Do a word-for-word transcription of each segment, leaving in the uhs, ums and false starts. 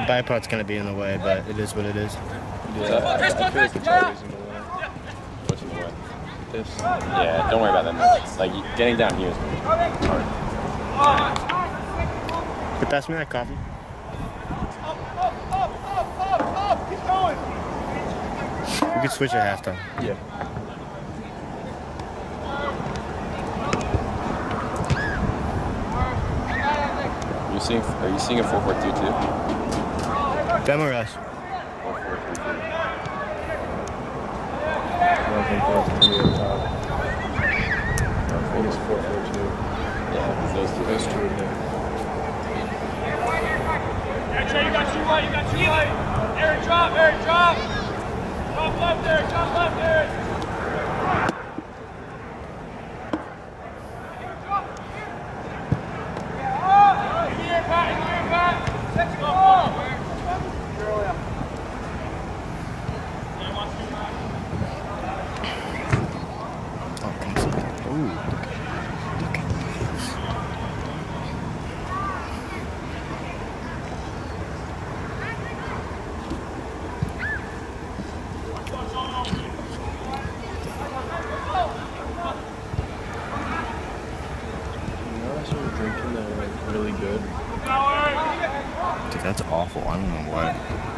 bipod's gonna be in the way, but it is what it is. Yeah, I feel like it's always in the way. What's in the way? This. Yeah, don't worry about that. Like, getting down here is hard. Could you pass me that coffee? We could switch at halftime. Yeah. Are you seeing? Are you seeing a four four two two? Them or us? Four four three two. I think that's three at the top. I think it's four four two. Yeah, it's those two. Those two are there. Yeah, Trey, you got two light, you got two light. Eric, drop, Eric, drop. Drop left, Eric, drop left, Eric. Here, Pat, here, Pat. Let's go. Drinking that are like really good. Dude, that's awful. I don't know why.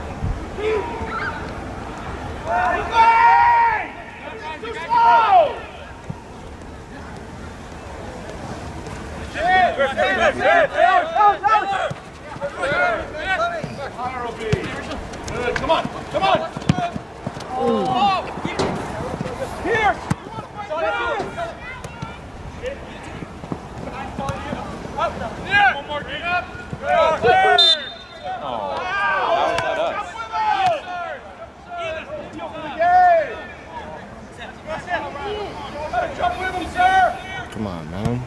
Too slow! Good, come on, come on! Oh. Here! Yeah. One more, get up! Oh, how is that us? Jump with him, sir! Come on, man.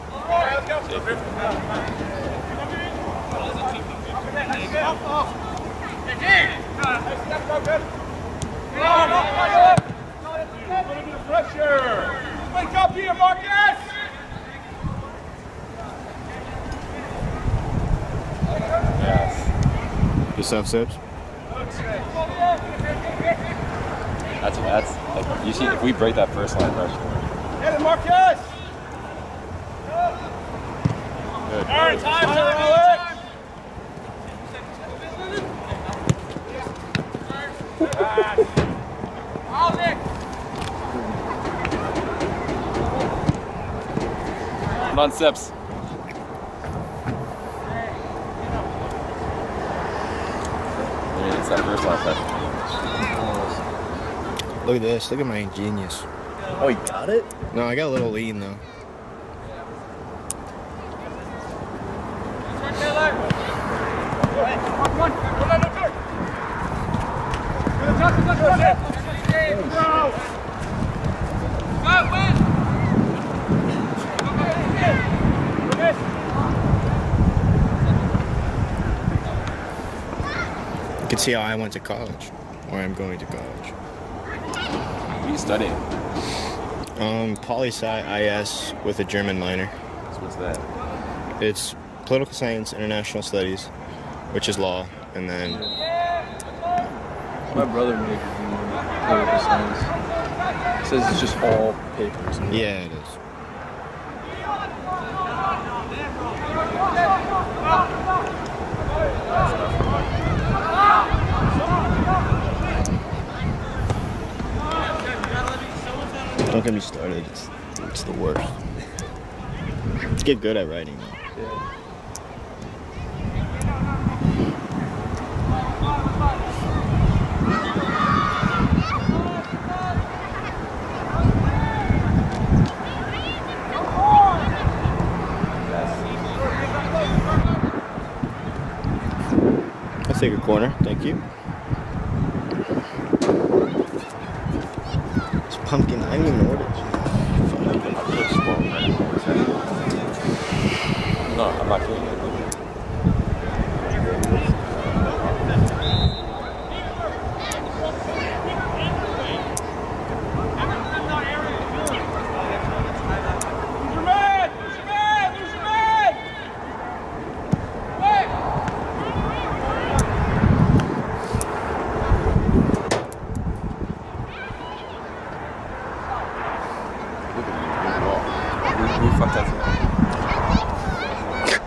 Pressure! Wake up here, Marcus! Yes. Yourself, Sips? That's that's like you see if we break that first line rush. Get it, Marcus! Good. All right, time, time, Alex! Come on, Sips. It's that first line pressure. Look at this. Look at my ingenious. Oh, you got it? No, I got a little lean, though. You can see how I went to college, or I'm going to college. What are you studying? Um, poli-sci I S with a German minor. So what's that? It's political science, international studies, which is law, and then My brother majored in political science. He says it's just all papers. yeah, it is. Don't get me started. It's it's the worst. Get good at writing, though. Yeah. Let's take a corner. Thank you. It's pumpkin. I don't even know what it is. No, I'm not kidding you.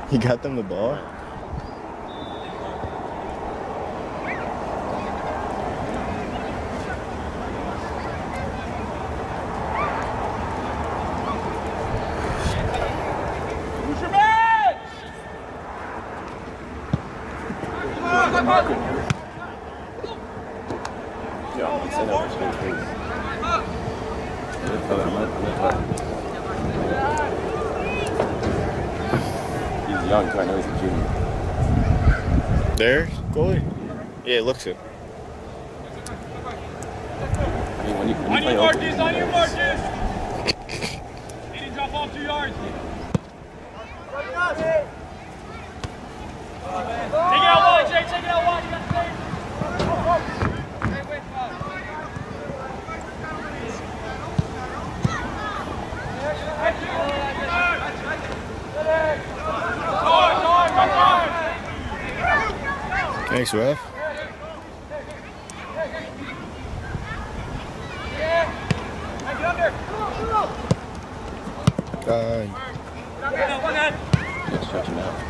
He got them the ball? He's young too, I know he's a junior. There, goalie? Yeah, it looks it. I mean, when you, when you On play your open, Marcus, on your Marcus! Need to drop off two yards. Take it out wide, Jay, take it out wide, you got space. Hey, wait, five. Thanks, ref. Uh, yeah, stretch him out.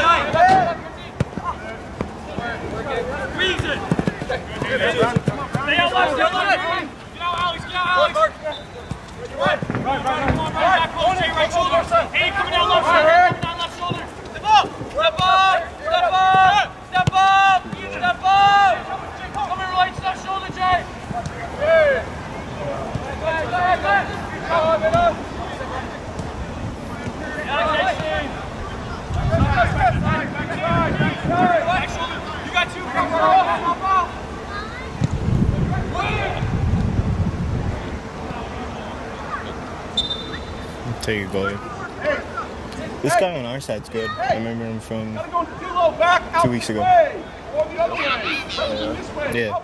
Squeeze it! Stay out left, stay out left! Get out, Alex, get out, Alex! Right, right, right, come on, right back, close, Jay, right shoulder. Hey, coming down left shoulder, coming down left shoulder. Step up! Step up! Step up! Step up! Step up! Coming right, left shoulder, Jay! Hey! Go ahead, go ahead, go ahead! Go on, get up! Alex, Jay, back shoulder, you got two, come on, hop out! take a goalie. This guy on our side's good. I remember him from two weeks ago. Yeah.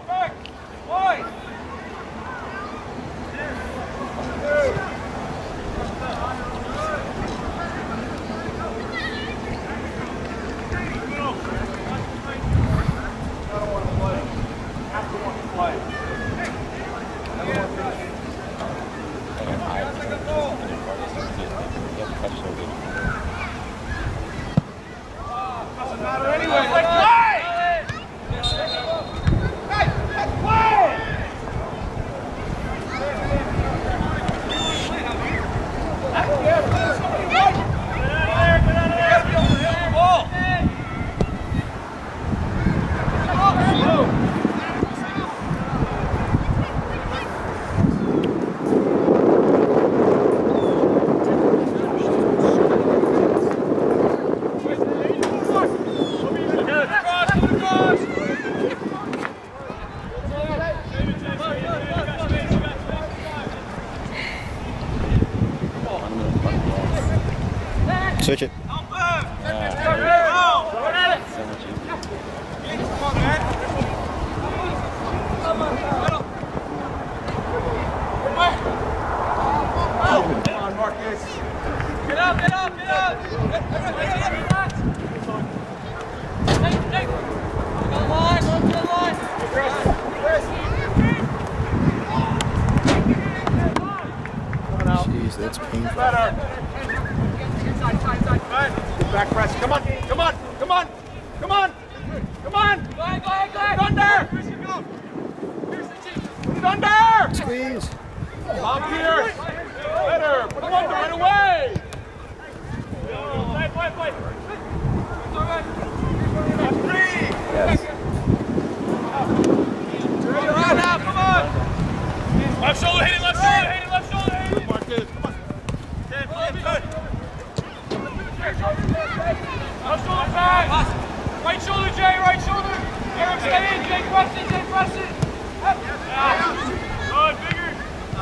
Switch it. Get up, get up, get up! Hey, hey! Go line, go to the line! Jeez, that's painful. Back press, come on, come on, come on, come on, come on! Go ahead, go ahead, go ahead! Thunder! Thunder! Squeeze. Bob Pierce! Better! Put him under right away! Play, play, play! Three! Yes. Right now, come on! Left shoulder, hit it, left shoulder, hit it, left shoulder, hit it! Marcus, come on! Ten, five, good! Left shoulder back! Right shoulder, Jay, right shoulder! Eric, stay in, Jay, press it, Jay, press it! Good, bigger!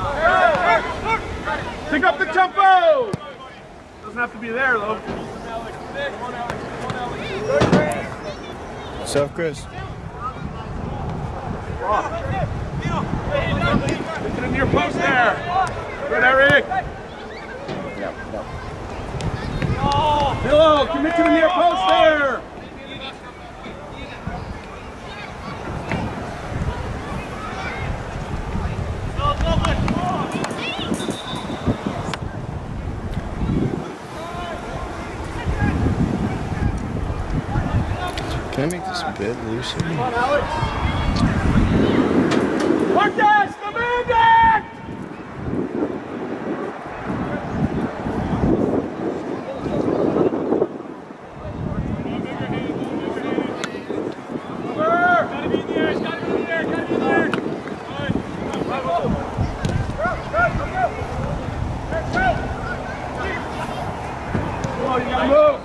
Pick up the tempo! Doesn't have to be there though. What's up, Chris? Get to the near post there. Good, Eric. No, no. Bill, commit to the near post there. make this a bit looser? Marcus, commandant! Gotta be in the air, gotta be in the air, gotta be in the air. Come on, you gotta move.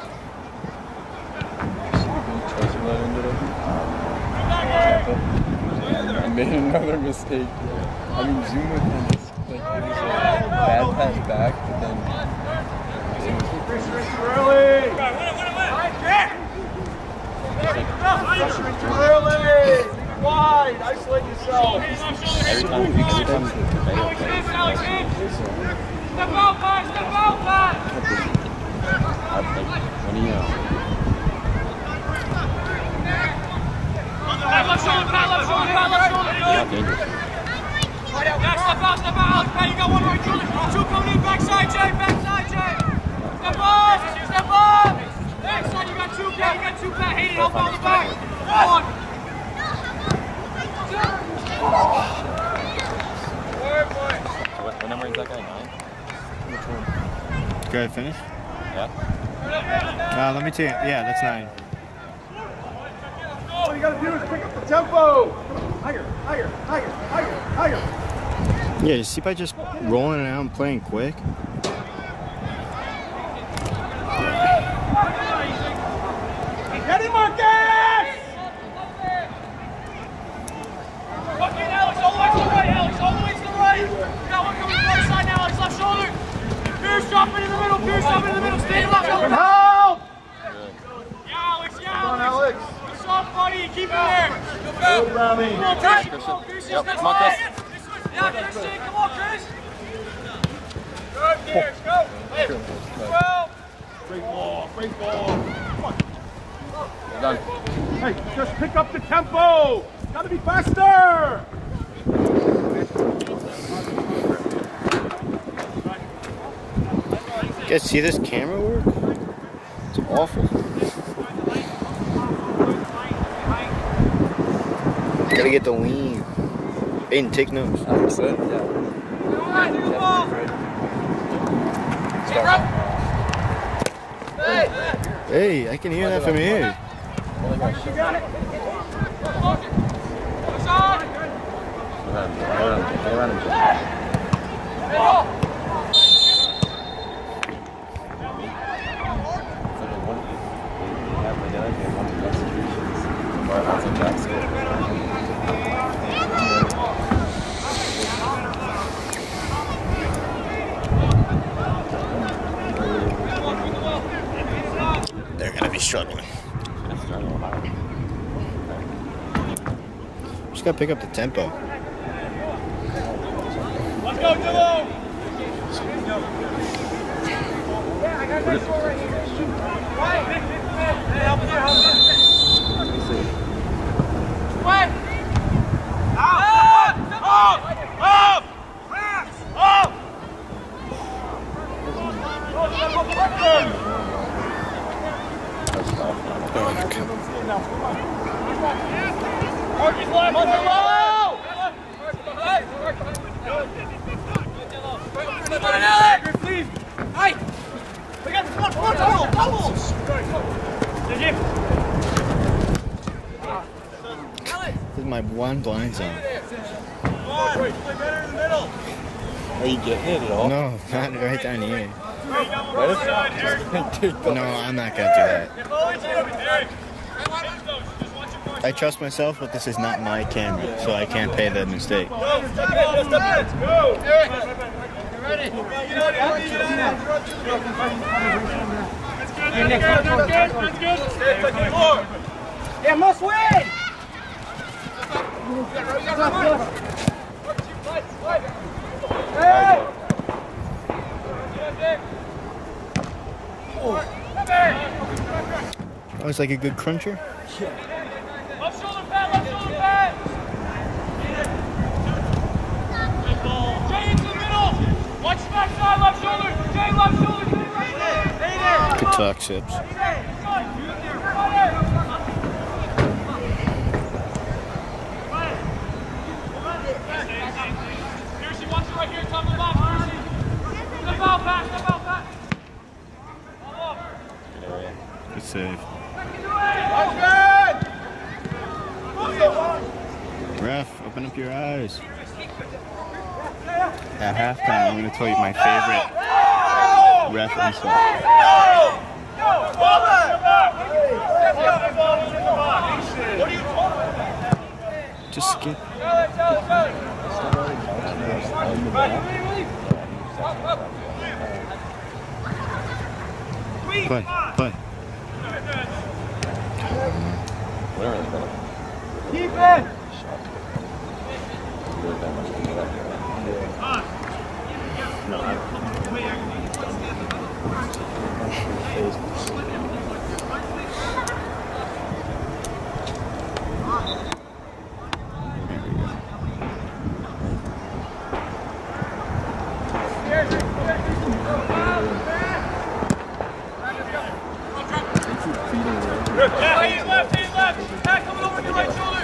I made another mistake. I mean, Zuma kind of like it was a bad pass back, but then Early. Early. Wide. Isolate yourself. Every time, every time Alex in, Alex in. Step out, man, step out, man. when he, uh, Pat, left shoulder, Pat, left shoulder, Pat, left shoulder. not dangerous. Yeah, step out, step out, Alex. Pat, you got one right shoulder. Two coming in, backside, Jay, backside, Jay. Step up, step up. Backside, you got two, Pat, you got two, Pat. Hayden, help out the back. One. What, what number is that guy? Nine? which one? Go ahead, finish. Yeah? Uh, let me tell you. Yeah, that's nine. All you gotta do is pick up the tempo. Higher, higher, higher, higher, higher. Yeah, you see by just rolling it out and playing quick. Get him, Marcus! Fuck in, Alex, all the way to the right, Alex, all the way to the right. You got one coming right side now, Alex, left shoulder. Pierce, drop in the middle, Pierce, drop in the middle, stay left shoulder. Help! Yeah, Alex, yeah, Come on, Alex. Alex. Good soft, buddy, keep it there. Good, Rami. Come on, Chris, come on, Chris, Yep, that's come on, right. Chris. Yeah, Christian, come on, Chris. Good, Pierce, go. Hey, well. Great ball, great ball. Done. Hey, just pick up the tempo. Gotta be faster. You guys see this camera work? It's awful. Gotta get the lean. Aiden, take notes. one hundred percent, yeah. Hey, I can hear that from here. They're gonna be struggling. Just gotta pick up the tempo. Let's go, Dillo! Marcus left! Come on, Alex! Please! Hey! We got the one, one, double, double! This is my one blind zone. Come on, play better in the middle! Are you getting it at all? No, not right down here. Right? No, I'm not gonna do that. I trust myself, but this is not my camera, so I can't pay the mistake. Go! Let's go! Ready? That's good, that's good, that's good. They must win. Hey! Oh, it's like a good cruncher? Left shoulder pad, left shoulder pad! Jay into the middle! Watch the backside, left shoulder! Jay, left shoulder! Jay, right there! Stay there! Good talk, Sips. Stay there! save. Ref, open up your eyes. At halftime, I'm going to tell you my favorite ref insult. Just skip. Play, play. Whatever they call it. Keep it! Really that much to do that. No, I He's left, he's left. Pat coming over to your right shoulder.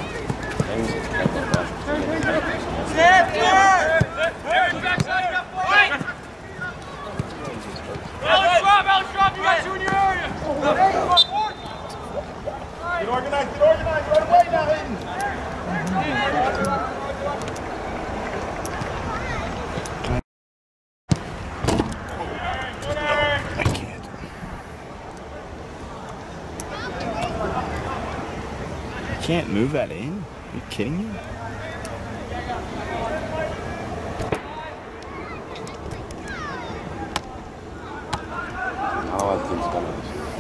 Aaron, backside, you got four. Alex, drop, Alex, drop. You got two in your area. Get organized, get organized, right away now, Hayden. can't move that in? Are you kidding me? How are things coming?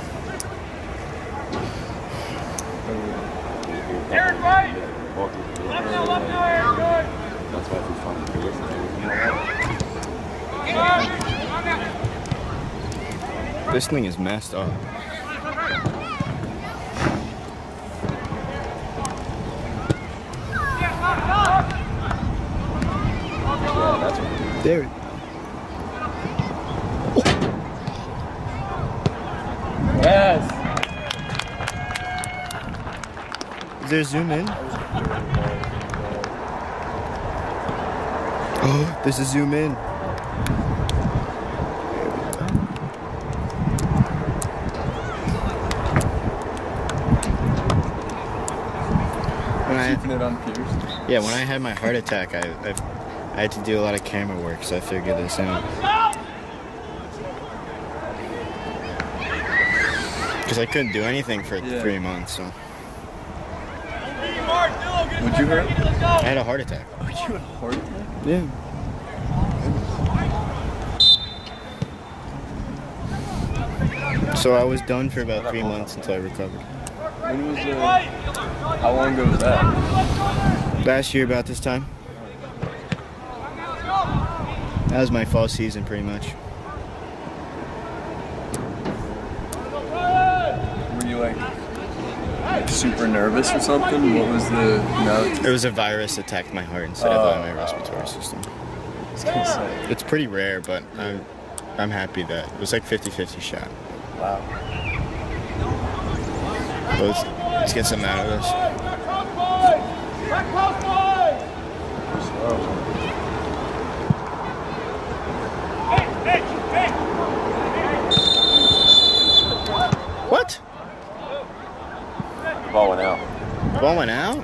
Aaron, right. Left now, left now, Aaron. Good. That's why it's fun to listen to. This thing is messed up. There. Yes. Is there zoom in? Oh, there's a zoom in. When I, Keeping it unpierced. yeah, when I had my heart attack, I, I I had to do a lot of camera work, so I figured this out. Because I couldn't do anything for Yeah. three months, so. Would you hurt? I had a heart attack. Would you have a heart attack? Yeah. So I was done for about three months until I recovered. When was uh, how long ago was that? Last year about this time. That was my fall season pretty much. Were you like, like super nervous or something? What was the no? It was a virus attacked my heart instead Oh. of uh, my respiratory system. It's pretty rare, but I'm, I'm happy that it was like fifty fifty shot. Wow. But let's, let's get something out of this. What? The ball went out. The ball went out?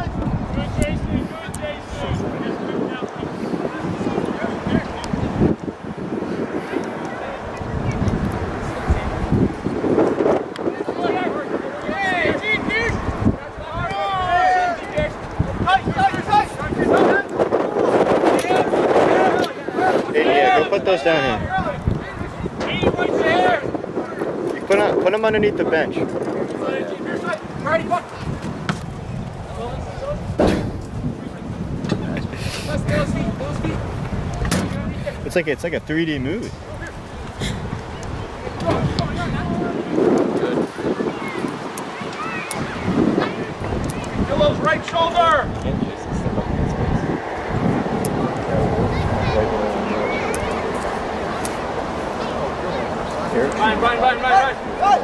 Yeah, go put those down here. You put, on, put them underneath the bench. It's like it's like a three D movie. Yellow's right shoulder. Ryan, Ryan, Ryan, Ryan, Ryan.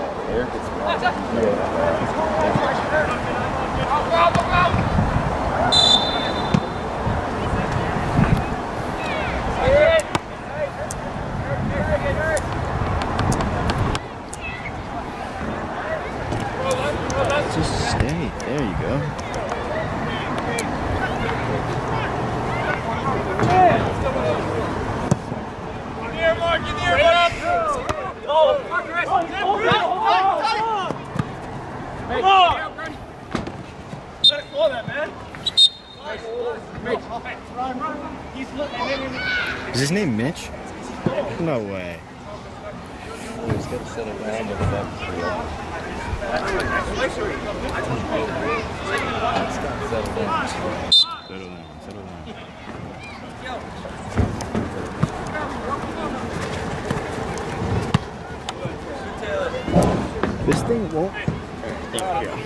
Is his name Mitch? No way. He's got to settle down with the back. Settle down. Settle down, settle down. This thing won't. There you go.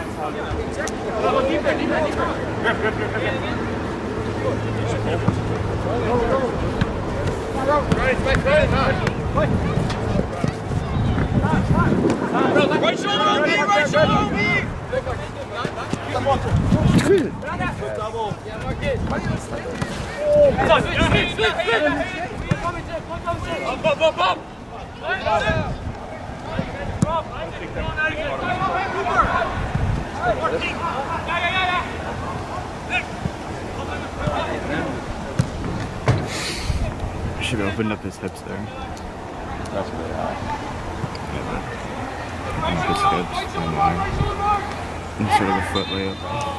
Right shoulder on me, right shoulder on me! Double. Yeah, mark it. Up, up, up, up! Should have opened up his hips there. That's really high. His hips and there. Instead of a foot layup.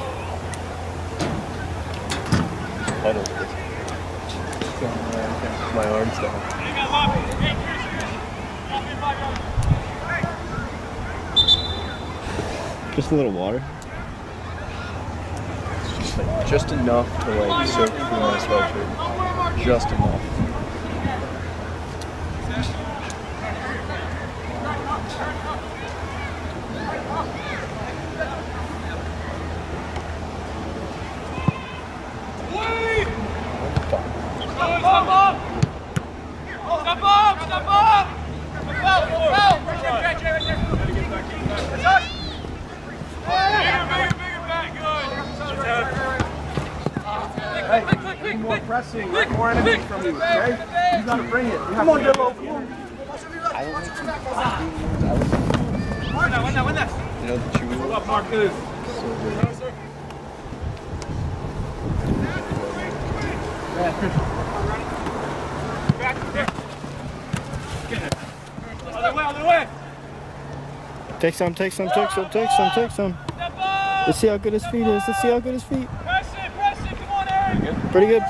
Pedal. My arms down. Just a little water. It's just like just enough to like soak through my sweatshirt. Just enough. Step up! Step up! Step up! Foul! Foul! Right there, right there, right there. Touch! Bigger, bigger, bigger back, good. Hey, need more pressing, more energy from you, okay? You gotta bring it. You Come on, Dillo. Come on. Win that, win that, win that. You know the chewy. What's up, Marcus? Other way, other way. Take some, take some, take some, take some, take some. Let's see how good his feet is. Let's see how good his feet. Press it, press it. Come on, Eric. Pretty good.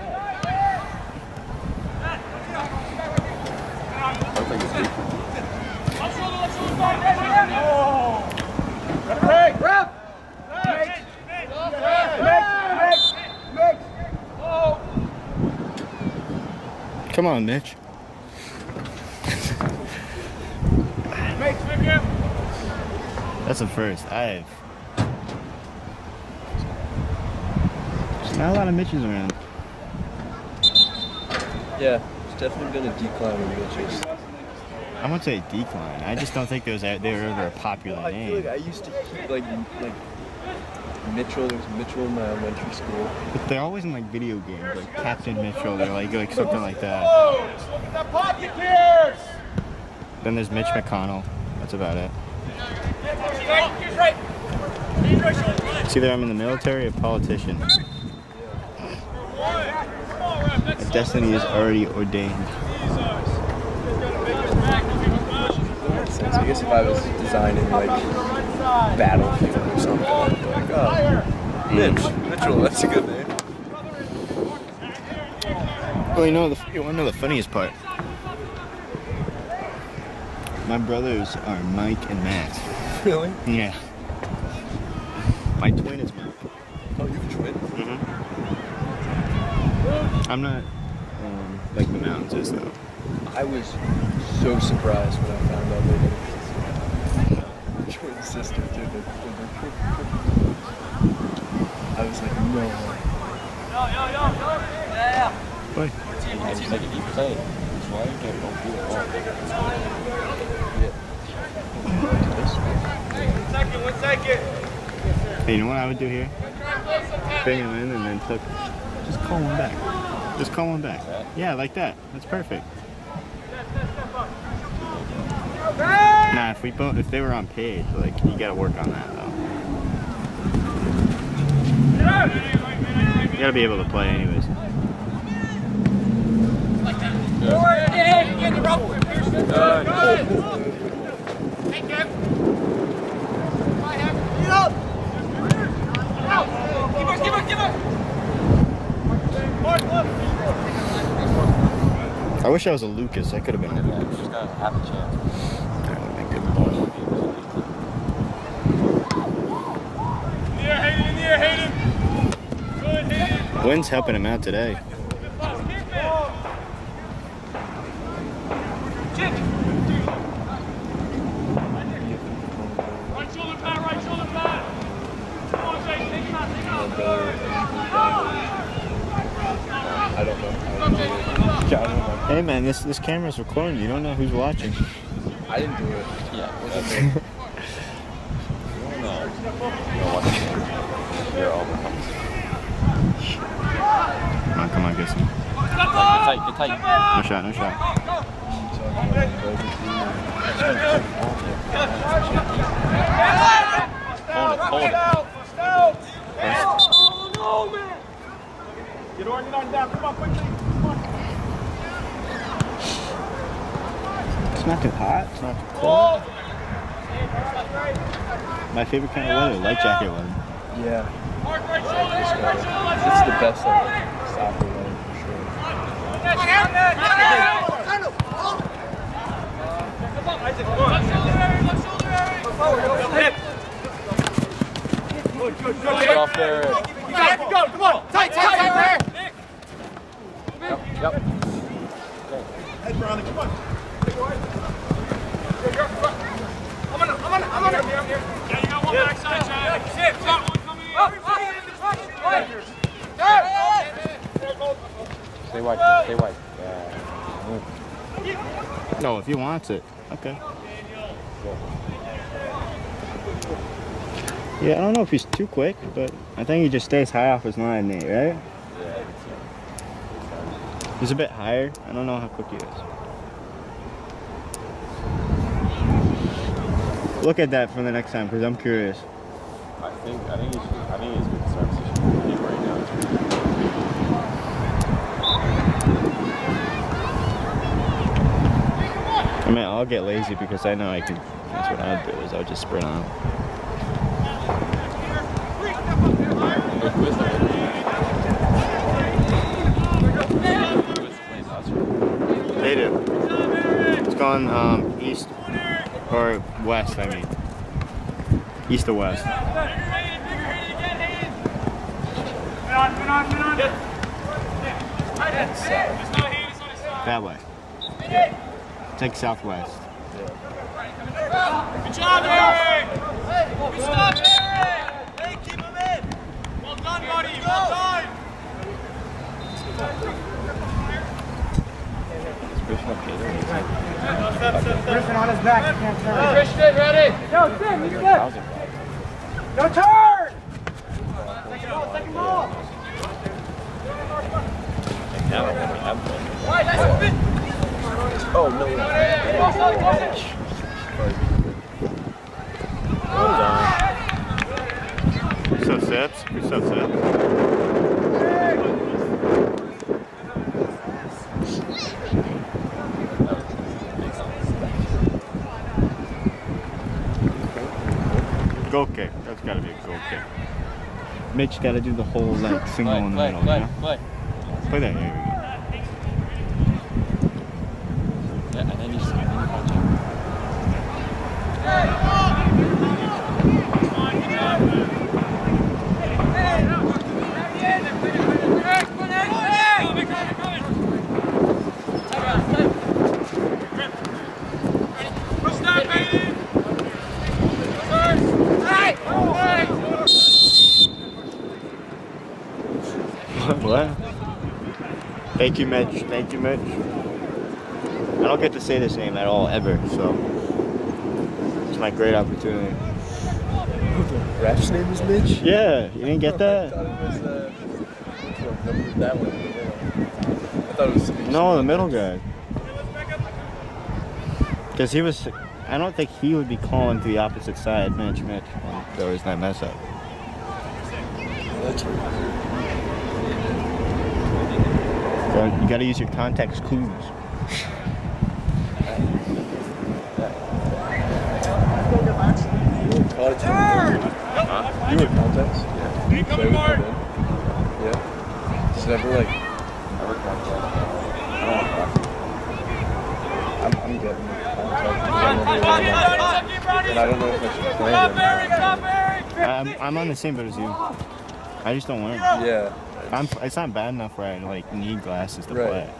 Left shoulder, left shoulder, back, back, back. Oh. Hey, grab! Mix, Mix, mix, mix. oh. Come on, Mitch. Mix, mix, yeah. That's a first. I've. There's not a lot of Mitches around. Yeah, it's definitely been a decline in Mitches. I won't say decline. I just don't think those they were ever a popular I feel name. like I used to keep like like Mitchell. There was Mitchell in my elementary school. But they're always in like video games, like Captain Mitchell. They're like like something like that. Look at that pocket, Pierce. Then there's Mitch McConnell. That's about it. Pierce right. Pierce right shoulder. It's either I'm in the military or politician. My destiny is already ordained. I guess if I was designing like Battlefield or something, I'd be like, oh, Mitch, Mitchell, that's a good name. Well, you know the you want to know the funniest part? My brothers are Mike and Matt. Really? Yeah. My twin is Mike. Oh, you have a twin? Mm-hmm. I'm not um, like the mountains is though. I was so surprised when I found out they had a twin sister too. I was like, no way. Yo, yo, yo, yo. Yeah. Why? It's like if you play, it's why you can't go through One second, one second. Hey, you know what I would do here? Bring him in and then took. Just call him back. Just call him back. Yeah, like that. That's perfect. Nah, if we both, if they were on page, like you gotta work on that though. You gotta be able to play anyways. Get the rope. Good. Thank you. Get up. Give her, give her, give her. Mark, look. I wish I was a Lucas. I could have been a Yeah, Lucas. just got half a chance. That would have been good. In the air, Hayden, in the air, Hayden. Good, Hayden. Wynn's helping him out today. Keep it. Kick. Right shoulder pad, right shoulder pad. Come on, Jake, take him out, take him out. I don't know. Hey man, this this camera's recording. You don't know who's watching. I didn't do it. Yeah. It wasn't me. No. You're watching. You're all Come on, come on, get some. Get tight, get tight. No shot, no shot. Hold it, hold it. Get on, get on down. Come on, quickly. It's not too hot. It's not too cold. My favorite kind of weather, light jacket weather. Yeah. Mark, right shoulder, right shoulder. This is the best like soccer weather for sure. Get off there. You got it, go, come on. Tight, tight, tight, there. Yep, yep. Head Brownie, come on. I'm on, I'm on, I'm on. Yeah, you got one backside, Chad. Sit, got one coming in. Stay wide, stay wide. Yeah. No, if he wants it. Okay. Yeah, I don't know if he's too quick, but I think he just stays high off his line, Nate, right? Yeah, He's a bit higher. I don't know how quick he is. Look at that for the next time, because I'm curious. I think I think he's I think he's good service right now. I mean, I'll get lazy because I know I can. That's what I'll do is I'll just sprint on. They do. It's going um, east or west. I mean, east to west. That way. Take southwest. Good job, Eric! Good stop, Eric! Hey, keep him in! Well done, buddy! Well done! Griffin on his back, you can't turn. Christian, ready? Go, Tim, he's good. No turn! Second ball, second ball. All right, nice and fit. Oh no. So sips. We so sips. Goal kick. That's got to be a goal kick. Mitch got to do the whole like single Play, in the play, middle. play, You know? play. Play that. There we go. Yeah, and then you and then you punch him. What? Thank you, Mitch. Thank you, Mitch. I don't get to say this name at all, ever, so it's my great opportunity. Ref's name is Mitch? Yeah, you didn't get I that? thought it was uh, number, that one. I thought it was. No, the middle guy. Because he was, I don't think he would be calling to the opposite side, Mitch, Mitch, when there was that mess up. That's weird. So you gotta use your context clues. College. Huh? You were context? Yeah. Hey, come in, Mark. Yeah. Just never like. I work on that. I don't want to get in contact. And I don't know if I should play it. I'm, I'm on the same boat as you. I just don't learn. Yeah. I'm, it's not bad enough where I like need glasses to Right. play.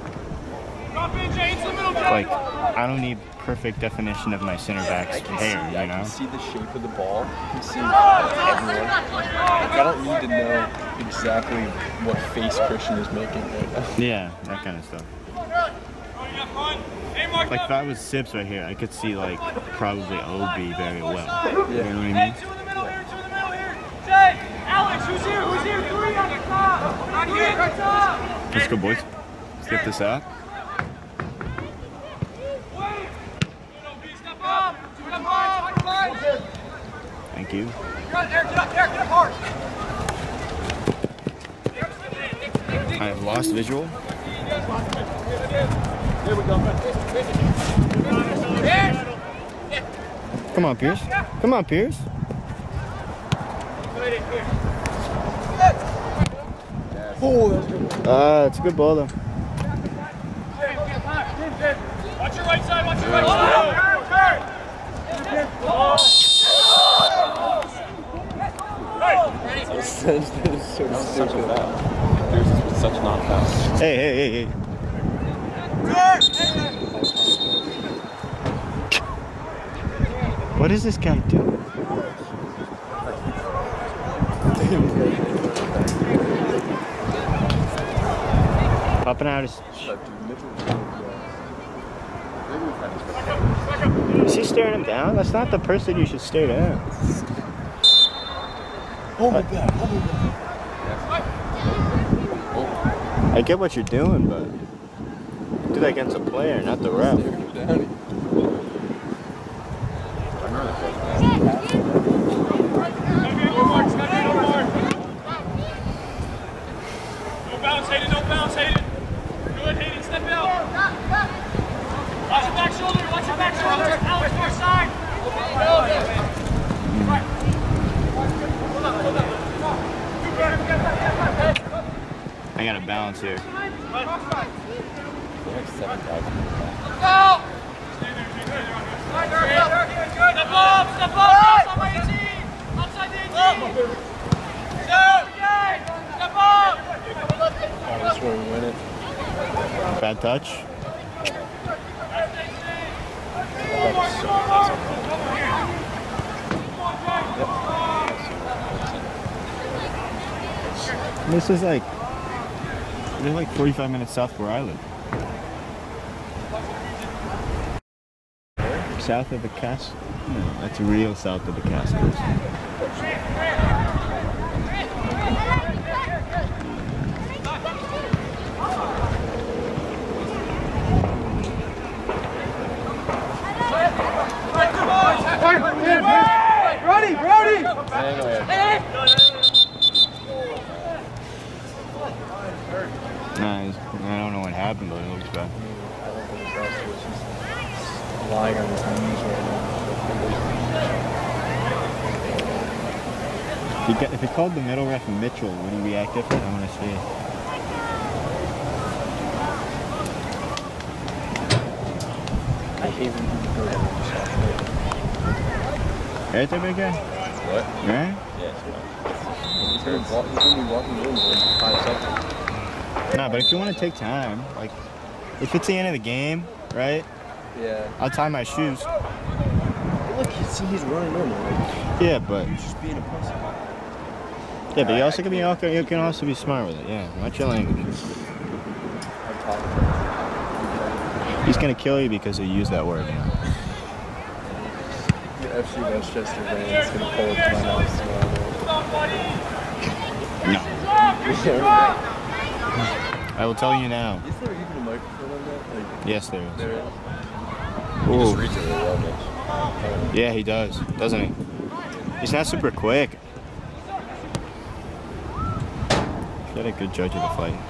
Like, I don't need perfect definition of my center back's I can hair, see, you I know? can see the shape of the ball. I can see everyone. Like, I don't need to know exactly what face Christian is making right now. Yeah, that kind of stuff. Like if I was Sips right here, I could see like probably O B very well. You know what I mean? Two in the middle here, two in the middle here. Jay, Alex, who's here? Who's here? Three on the top. Not here, on top. Let's go, boys. Let's get this out. Step up. Step up. Thank you. Get up, Eric, get up, Eric, get up hard. I have lost visual. Here we go. Come on, Pierce. Come on, Pierce. Oh, that's good. Ah, it's a good ball though. Watch your right side, watch your right side. That is so Such a stupid. foul. Yours is such not foul. Hey, hey, hey, hey. What is this guy doing? Popping out his. Is he staring him down? That's not the person you should stare down. Oh my god, oh my god. I get what you're doing, but do that against a player, not the ref. Down. No bounce, Hayden, no bounce, Hayden. Good, Hayden, step out. Watch your back shoulder, watch your back shoulder. Alex, far side. I gotta balance here. Go! Step up, step up, outside my eighteen. Outside the eighteen. Step up. Oh, that's where we win it. Bad touch. This is like, they're like forty-five minutes south where I live. South of the castle? No, that's real south of the castle. Brody, Brody! Nice. I don't know what happened, but it looks bad. I don't think it's us. It's just lying on his knees right now. If he, got, if he called the middle ref Mitchell, would he react different? I want to see. I hate when people go there and just Right there, big guy? What? Right? Yeah, it's fine. He's gonna walk, he's gonna be walking in in five seconds. Nah, but if you want to take time, like, if it's the end of the game, right? Yeah. I'll tie my shoes. Look, you see he's running normal. Like, Yeah, but he's just being a pussy. yeah, but you also can be you can also be smart with it. Yeah, watch your language. I'm talking. He's gonna kill you because you use that word. You know? Your F C Westchester van is gonna pull up to my house tomorrow. No. I will tell you now. Is there even a microphone on that? Like, Yes, there is. there is. He just Ooh. reads it really well, Mitch. Yeah, he does, doesn't he? He's not super quick. He had a good judge of the fight.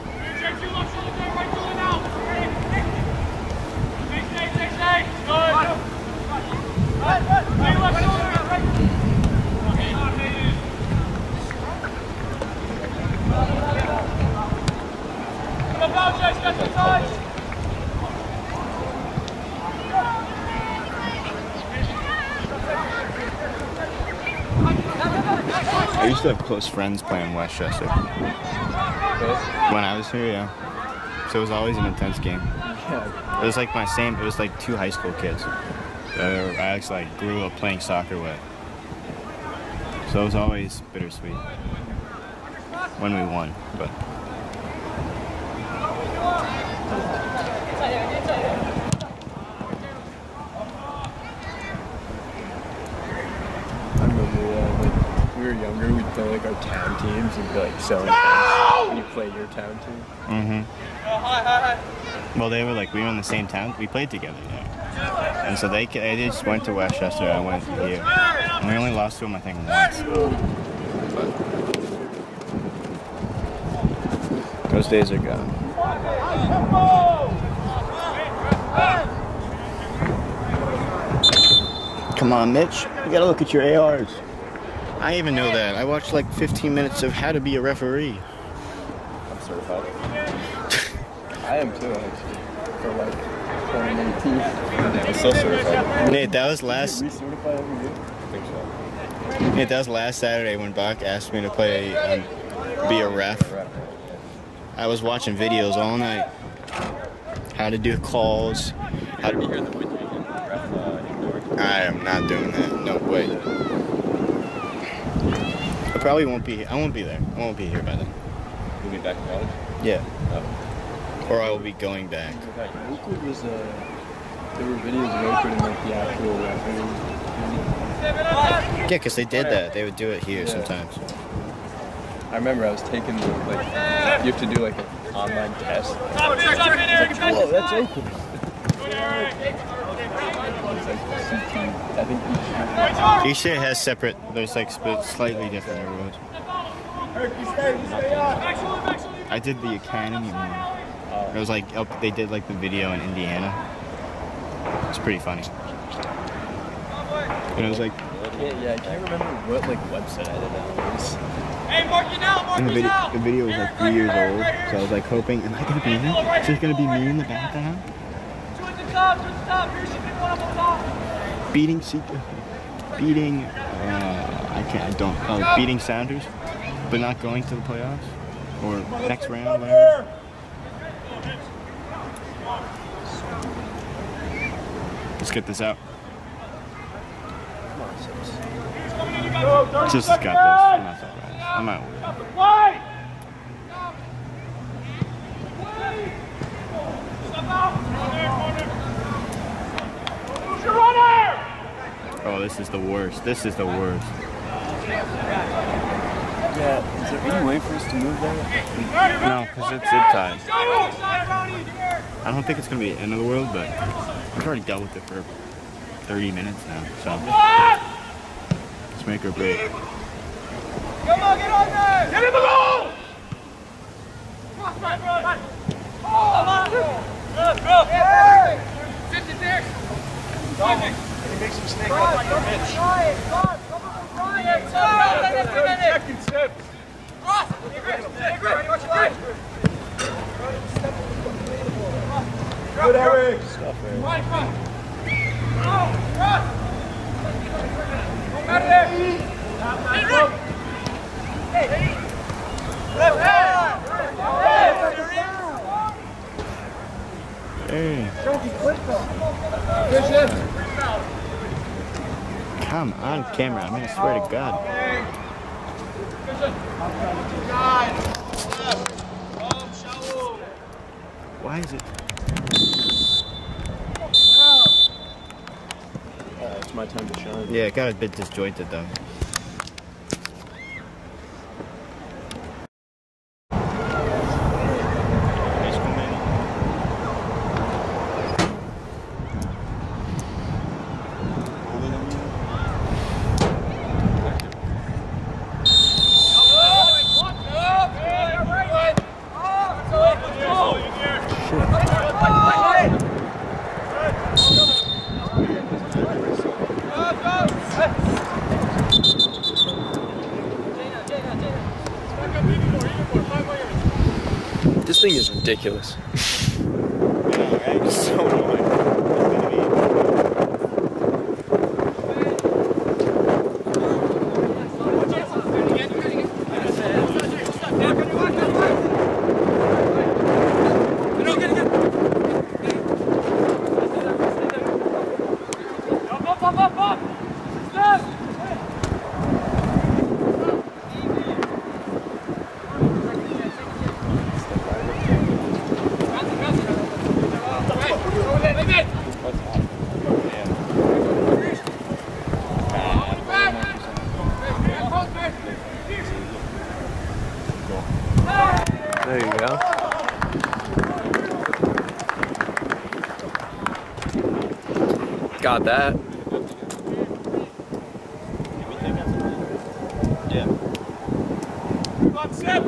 I used to have close friends playing Westchester. When I was here, yeah. So it was always an intense game. It was like my same, it was like two high school kids that I actually like grew up playing soccer with. So it was always bittersweet when we won, but. I remember, uh, like, when we were younger, we'd play like our town teams and be like so intense when you play your town team. Mm-hmm. Well, they were like, we were in the same town. We played together there. And so they, they just went to Westchester. I went here. And we only lost to them, I think, once. Those days are gone. Come on, Mitch. You gotta look at your A Rs. I even know that. I watched like fifteen minutes of How to Be a Referee. I'm certified. I am too, actually. For like twenty eighteen. I'm still certified. Nate, that was last. Recertify every year? I think so. Nate, that was last Saturday when Bach asked me to play, um, be a ref. I was watching videos all night. How to do calls. How to. You hear the wind again? Ref, uh, indoor. I am not doing that. No way. I probably won't be. I won't be there. I won't be here by then. You'll be back in college? Yeah. Oh. Or I will be going back. Oakwood was, uh, there were videos of Oakwood and like the actual referees. Yeah, because they did that. They would do it here Yeah. sometimes. I remember I was taking the, like, you have to do like an online test. Stop it, stop it, Eric. Whoa, that's Oakwood. Good, Eric. It's like C T, I think each Each state has separate. There's like sp- slightly different rules. I did the academy one. It was like up, they did like the video in Indiana. It's pretty funny. And it was like Yeah, yeah, I can't remember what like website I did that was. Hey, mark it now, mark and the it video, now. the video was like three years old, so I was like hoping, am I gonna be in it? Is there gonna be me in the background? Two at the top, two at the top. Here's your big one up on top. Beating Seeker, beating uh, I can't, I don't, oh, beating Sounders, but not going to the playoffs or next round, whatever. Let's get this out. Just got this. I'm not surprised. I'm not worried. Wide. Step out. Who's your runner? Oh, this is the worst. This is the worst. Yeah, is there any way for us to move there? No, because it's zip time. I don't think it's going to be the end of the world, but I've already dealt with it for thirty minutes now, so let's make her break. Come on, get on there! Get in the goal! Cross, right, right. Oh, come on! Go, go! Sit it there! Can you make some snake up like a bitch? Second step. Cross! Hey, Chris! Hey, Chris! Watch your line! Good, Eric! Stuff there. Right, front! Oh, cross! Out of there! Hey, Rick! Hey! Left hand! Hey. Come on, camera. I'm gonna swear to God. Why is it? Uh, it's my time to shine. Yeah, it got a bit disjointed though. This thing is ridiculous. It's so annoying. got that. Yeah. Come on, Sip.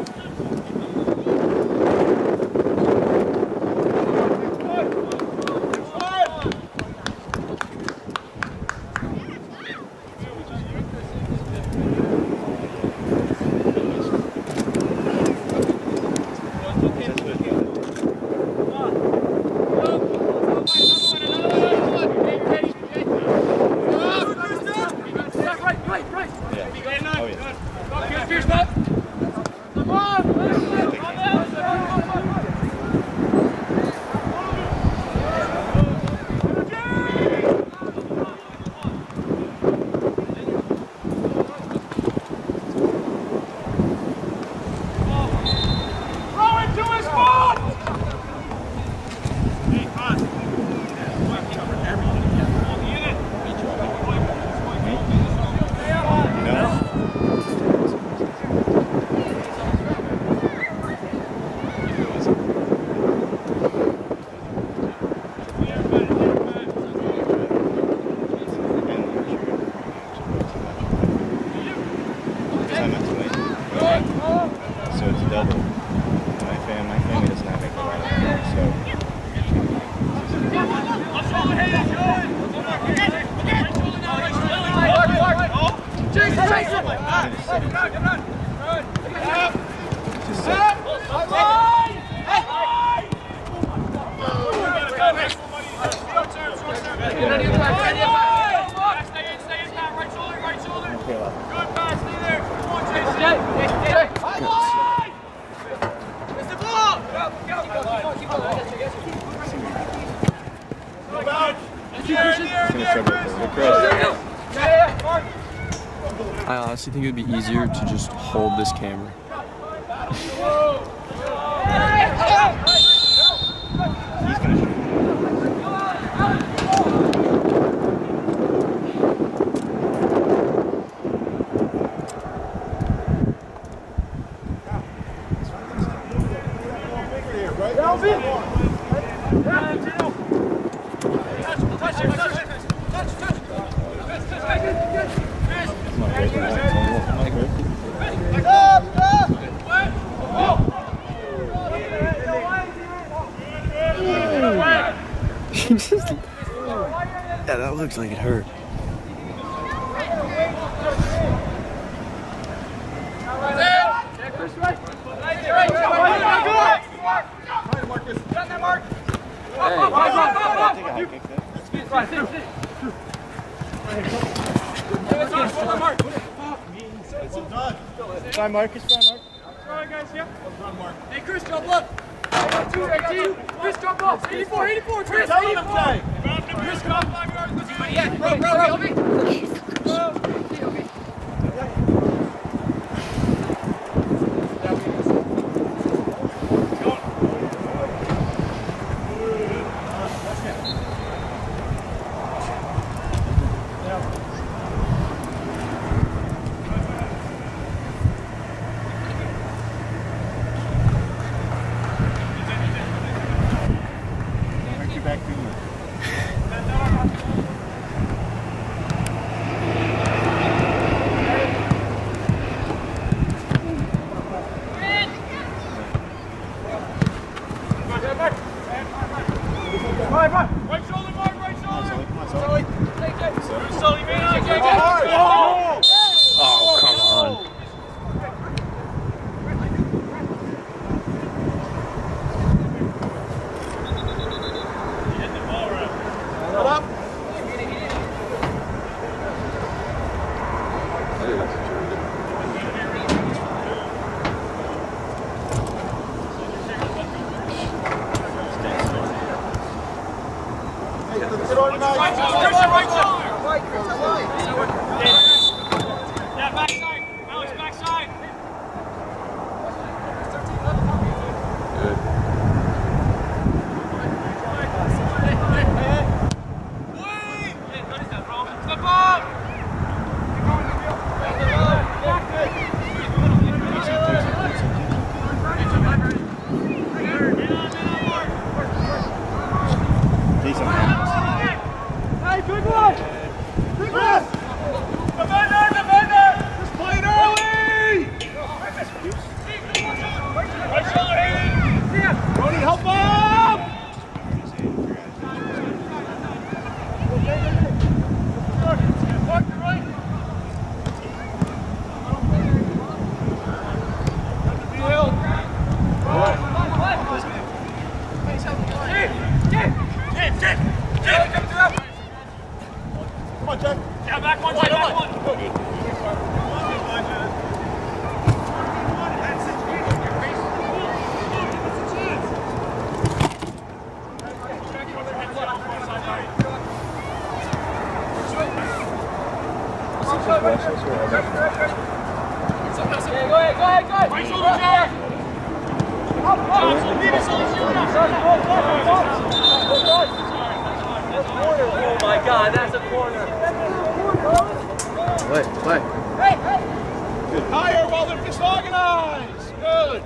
I honestly think it would be easier to just hold this camera. Yeah, that looks like it hurt. Try Marcus, try Mark. Try guys, yeah. Hey Chris, jump up. Chris, jump up. eighty-four, eighty-four, Chris, eighty-four. Chris, come on, five yards. Yeah, bro, bro, bro. Right shoulder, Mark, right shoulder. Sully, Sully, man. Oh, come on. Hit the ball right. Hold up. Right shoulder, right shoulder. Right, yeah, backside. Alex, backside. Good. Step up. Hey, good one. Come on, Jack. Yeah, back one, Jack, back one. Go ahead, go ahead, go ahead. Right shoulder, Jack. Oh my God, that's a corner. Play, play. Hey, hey. Higher while they're disorganized. Good.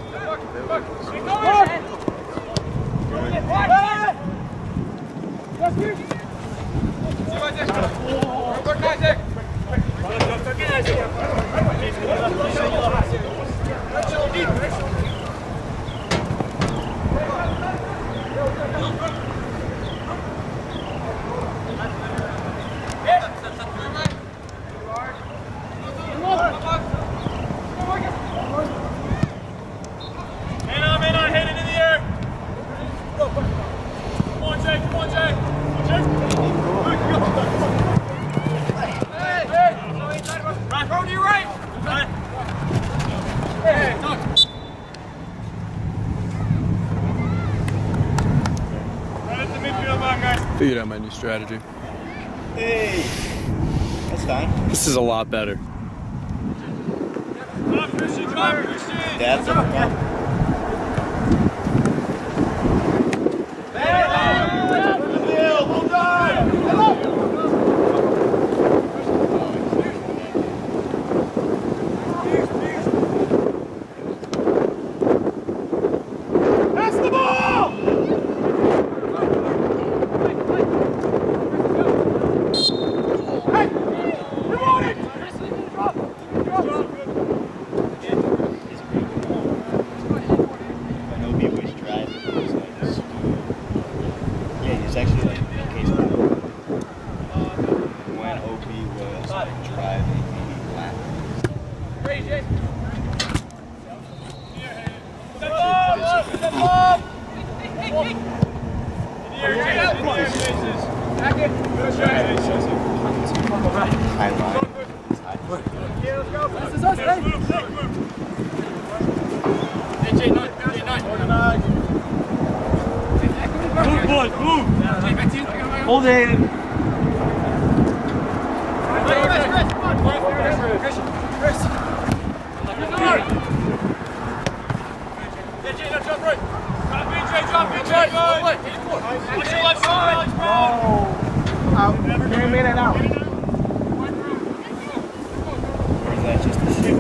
Man on, man on, head into the air. Come on, Jake, come on, Jake. Jake. Hey, hey. Right, throw to your right. Right. Hey, look. Right at the midfield line, guys. Figured out my new strategy. Hey, that's fine. This is a lot better. Drop, Christian, drop, Christian. That's Hey, hold on. Pass the ball. Hey, you want it. Drop, drop. When O B was driving, he was like, yeah, he's actually like, in case when O B was like, driving, he laughed. Step up, step up. In the air, Jason, in the air, Jason. Back it. Good shot. High line. Yeah, let's go. This is us, hey. Move, move, move. Hey, J nine, J nine. Move, boys, move. Back to you. Hold it. Chris, Chris, come on. Chris, Chris. Yeah, J, now jump right. Drop in, J, drop in, J. Push your left side, Alex Brown. Out. Ten minutes out. Or is that just a shoot?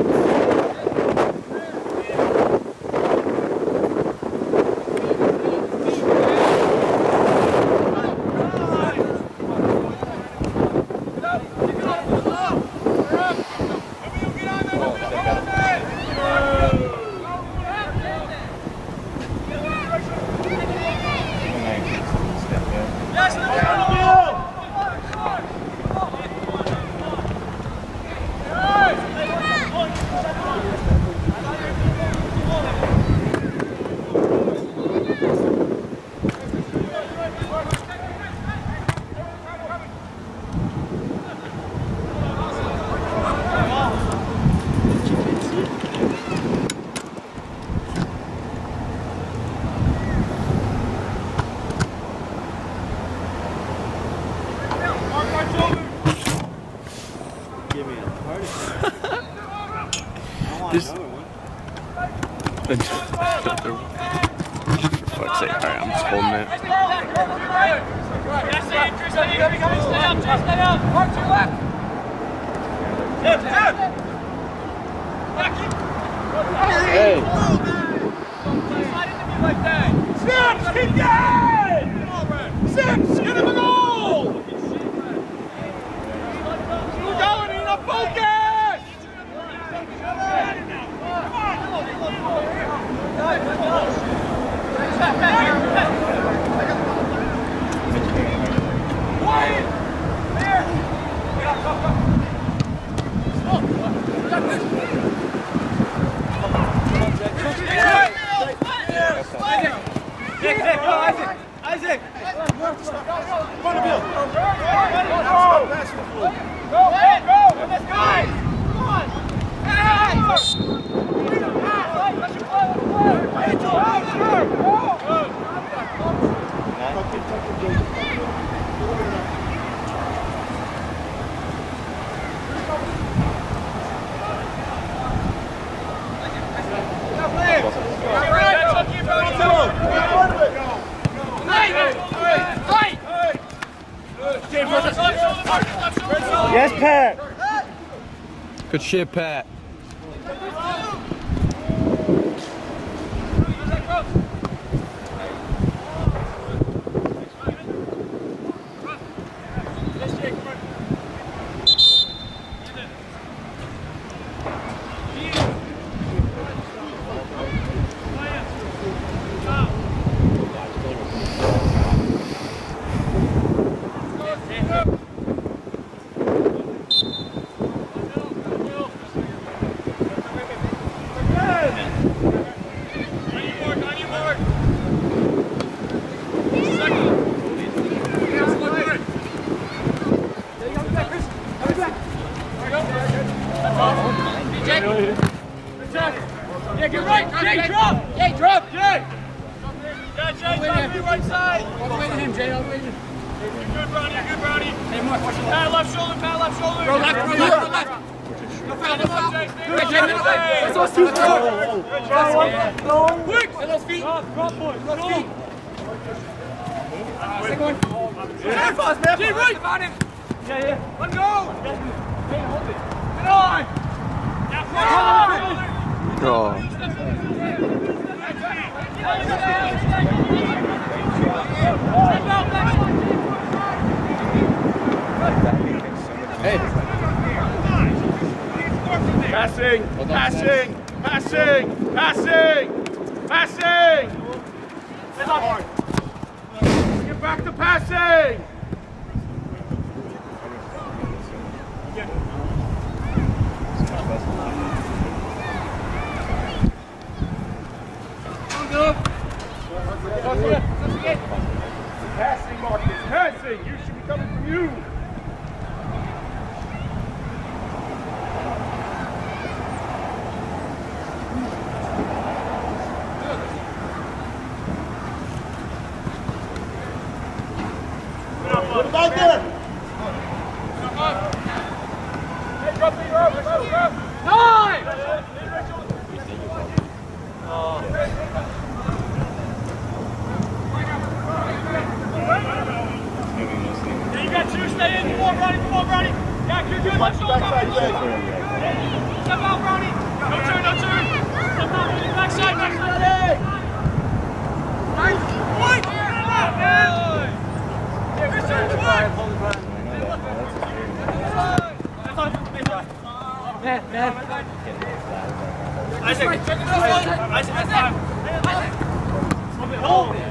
Yes, no, There's... For fuck's sake. Alright, I'm just holding it. Hey. Sips, keep going! Sips, get him a goal! We're going in a focus! Quiet! There! Isaac, Isaac, Isaac! Yes, Pat. Good shit, Pat. Yeah, get right, Jay, drop! Jay, drop! Jay! Yeah, Jay, drop me right side! All the way to him, Jay, all the way to him. You're good, Brownie, you're good, Brownie. Hey, Mark, watch your pat left shoulder, pat left shoulder. Throw left, throw left, throw left. No foul, no foul. Good, Jay, middle leg. Let's go, two, four. Quick! Hit those feet. Drop, boys. Hit those feet. Second one. Jay, fast, man. Jay, right. About him. Yeah, yeah. Let go. Jay, hold it. Get on. Yeah, get on. Oh. Hey. Passing, passing, passing, passing, passing. Get back to passing. Passing, Marcus, passing. You should be coming from you. Put it back there. Hey, drop it, drop it, drop it. Nine! Yeah, you got two, stay in. Come on, Brownie, come on, Brownie. Yeah, you're good. Let's go, come on. Step out, Brownie. No turn, no turn. Step out, backside, backside. Nice. Point. Yeah, good turn, twice. Man, man. Isaac, check it out. Isaac, Isaac. Hold it.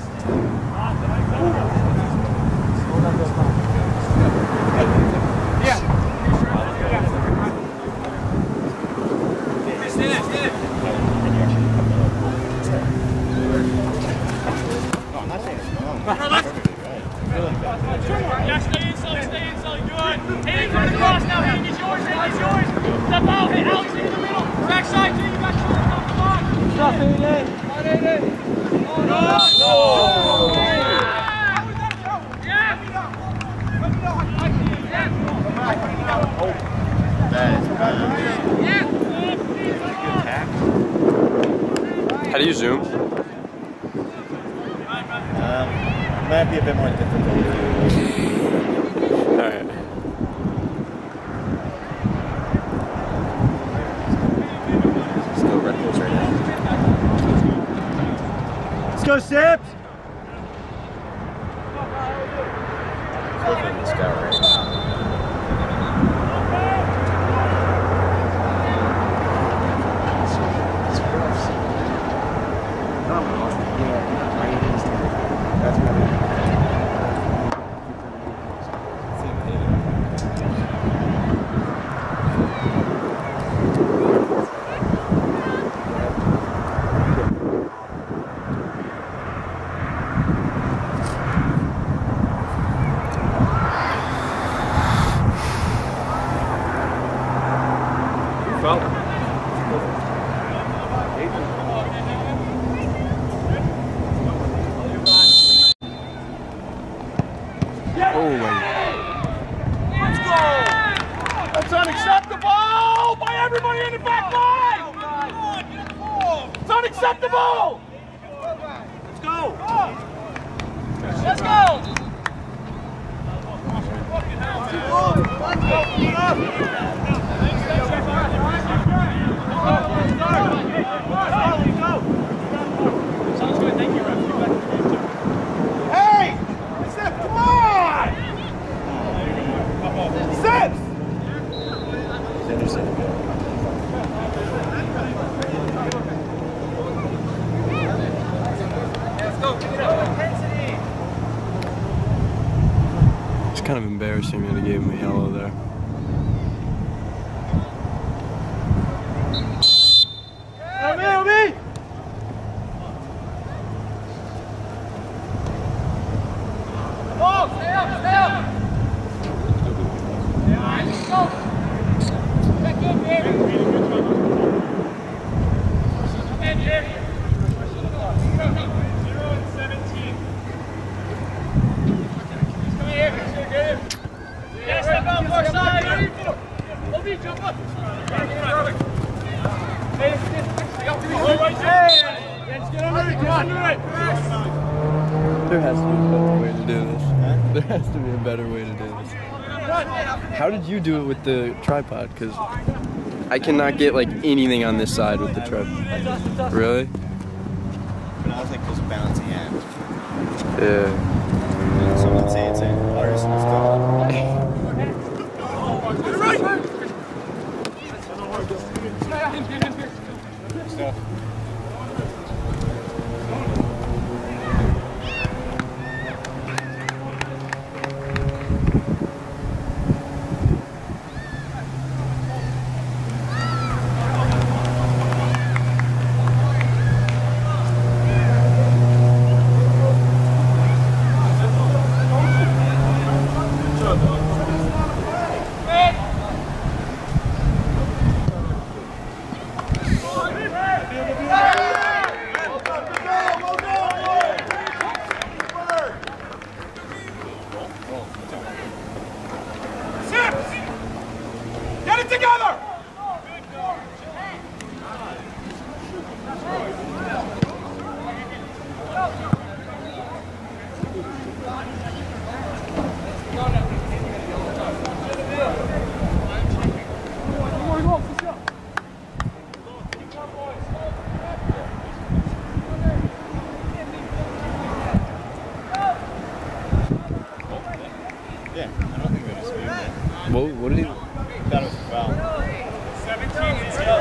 Yeah. Stay there, stay there. No, I'm not saying it's wrong. Yeah, stay in, Sully, stay in, Sully, good. Hayden, turn across now, Hayden, it's yours, Hayden, it's yours. Step out, hey, Alex, in the middle. Backside, Jay, you got shoulders down the block. Stop, Hayden. Come on, Hayden. Oh, no. No. How do you zoom? Um, it might be a bit more difficult. All right. Still red close right now. Let's go, Sips! This guy right. Brownie in the back line! It's unacceptable! Let's go! Let's go! Sounds good, thank you, Ref. Hey! Sip, come on! Sips! It's kind of embarrassing that he gave him a yellow there. There has to be a better way to do this. There has to be a better way to do this. How did you do it with the tripod? Because I cannot get like anything on this side with the tripod. Really? But I was like those bouncy ends. Yeah. Some would say it's an artisan style. Stuff. Get it together! Yeah, I don't think it was weird. What, what did he? I thought it was a foul. seventeen and zero.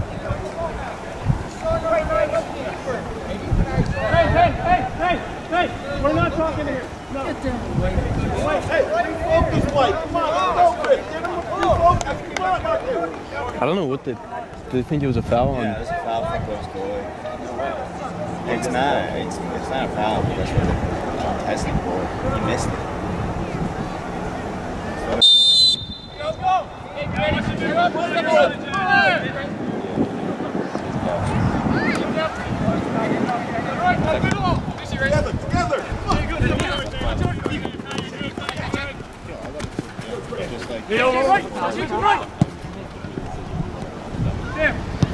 Hey, hey, hey, hey, hey! We're not talking here. No. Get down. Wait, hey, refocus, White. Come on, let's go, Chris. Get him a refocus. Come on, Marcus. I don't know what they. Did they think it was a foul on? Yeah, it was a foul for close goalie. It's not. It's it's not a foul. That's what they're testing for. He missed it. Let's go. Hey, guys, you do it. Together, together. Just like Hey, over right. Right. There.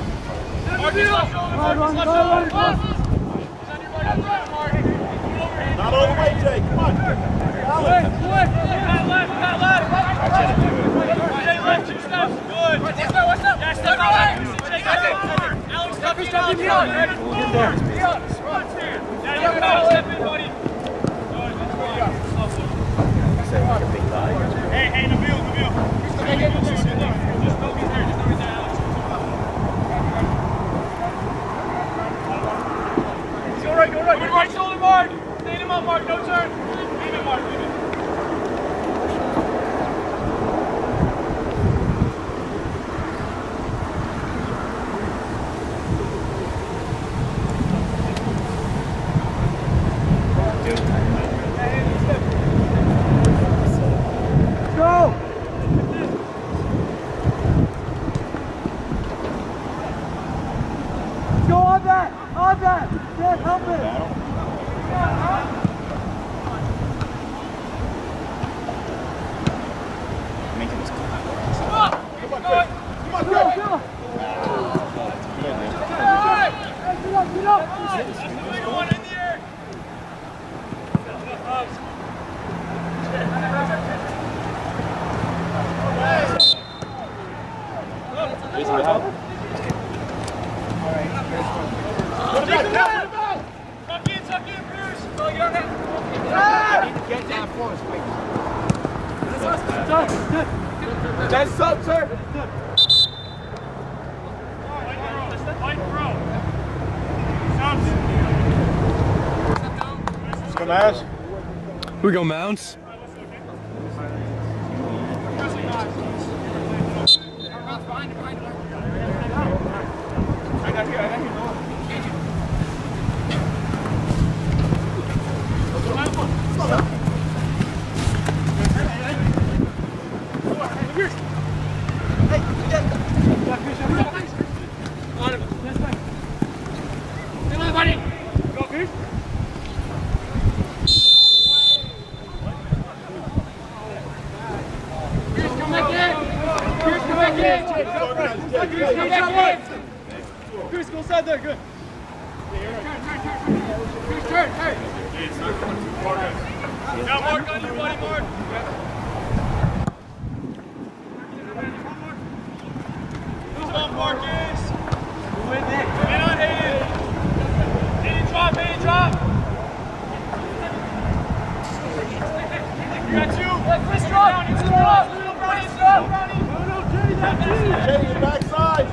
Not all the way, Jay. Come on. Alex. Left, left, left. I tried to do it. Jay, left, two steps. Good. What's up? What's up? Yeah, step right. Jay, got it. Alex, step in. Step in. Step in. Yeah, you got it. Step in, buddy. Hey, hey, Nabil, Nabil. Just know he's there. Just know he's there, Alex. Go right, go right. Good right shoulder, Mark. Stand him up, Mark. No turn. Leave it, Mark. Leave it. Get down for us, quick. That's up, sir. Let's go, Mouse. We go Mounts. I got here, I got here. Chris, go inside there, good. Chris, turn, hey. Now Mark on you, buddy, Mark. Come on, Marcus. Man on Hayden. Hayden drop, Hayden drop. You got two. Let Chris drop. Chris drop. Brownie, drop. Brownie. No, no, Jenny, that's you. Jenny, your backside.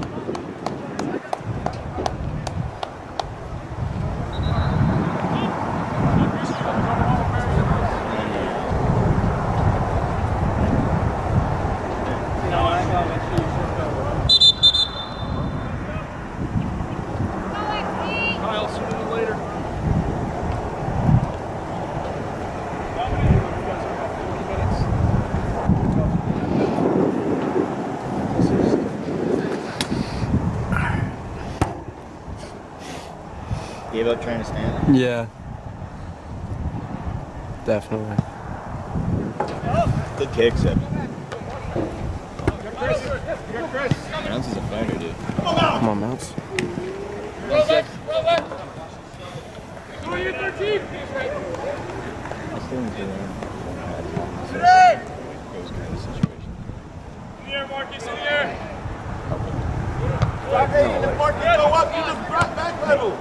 Gave up trying to stand? Yeah. Definitely. Good kick, Seb. Chris. Mounts is a fighter, dude. Come on, Mounts. Roll back, roll back. Who are you, thirteen? I still didn't do that. Those kind of situation. In the air, Marcus, in the air. Drop Hayden, the Marcus, go up, you just drop back level.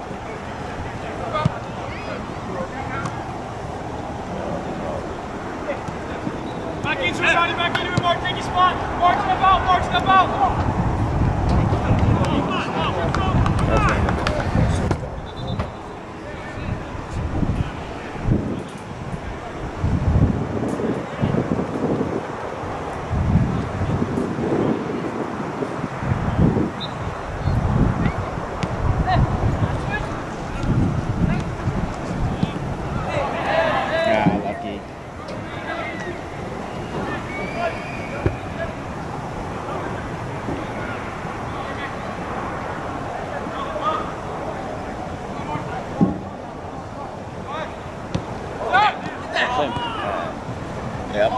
Back into it, Ronnie, back into it, Mark, take your spot. Mark, step out, Mark, step out. Ah, lucky. Yep.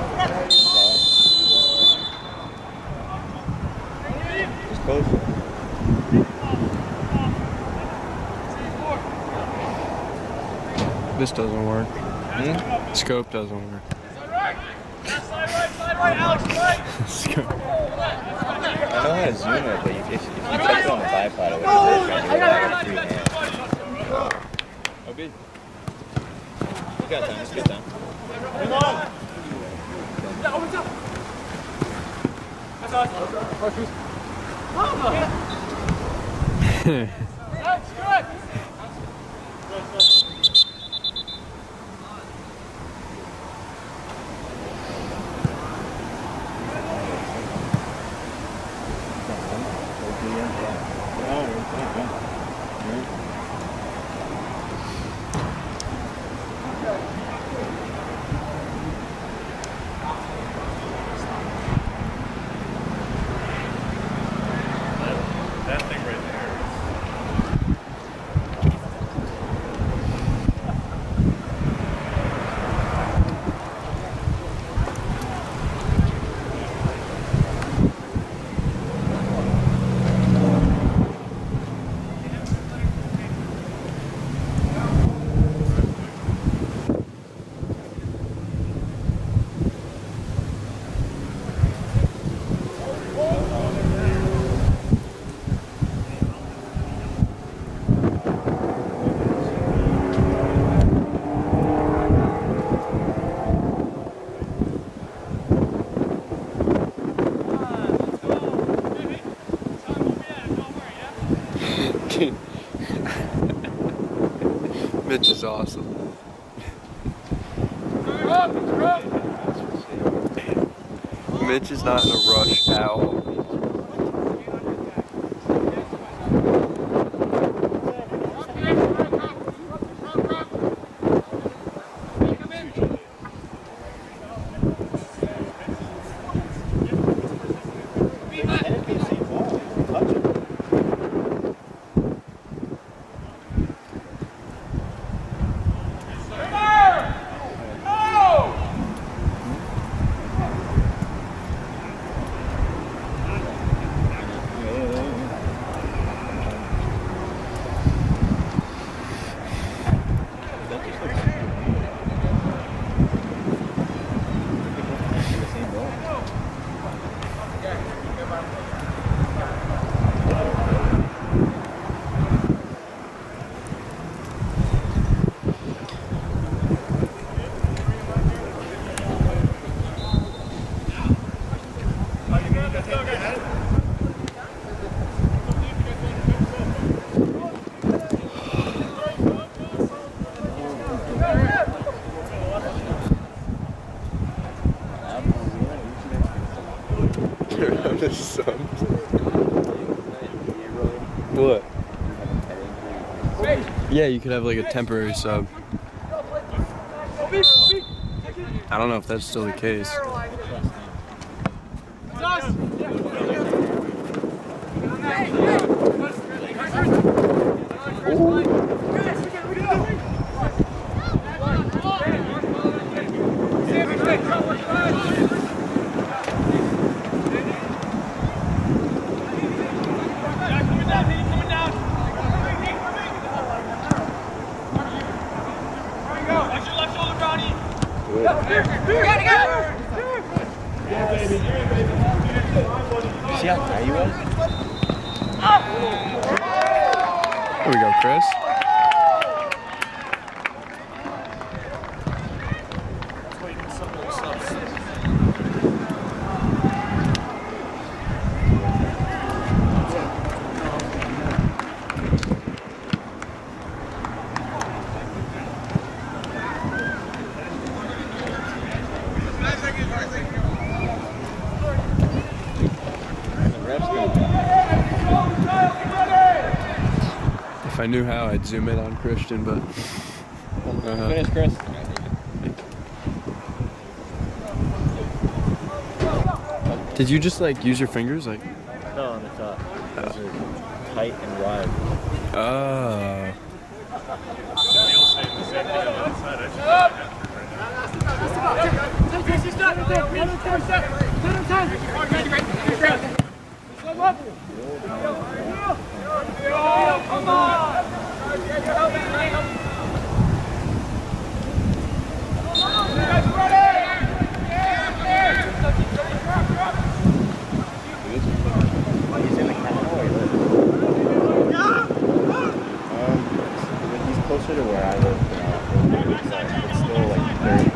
It's close. This doesn't work. Hmm? Scope doesn't work. Slide right, slide right, Alex, right. Scope. I know how to zoom it, but if, if, if you touch it on the tripod, it would work. I got three hands. Oh, good. You got time. It's good time. Come on. That's good. That thing right there. awesome. Mitch is not in a rush at all. What? Yeah, you could have like a temporary sub. I don't know if that's still the case. See how high he was? There we go, Chris. If I knew how, I'd zoom in on Christian, but... Uh-huh. Finish, Chris. Did you just, like, use your fingers? Like? No, on the top. Those are tight and wide. Oh. Come on! He's in the canal or he lives? Um, he's closer to where I live than I live. It's, uh, it's still like thirty.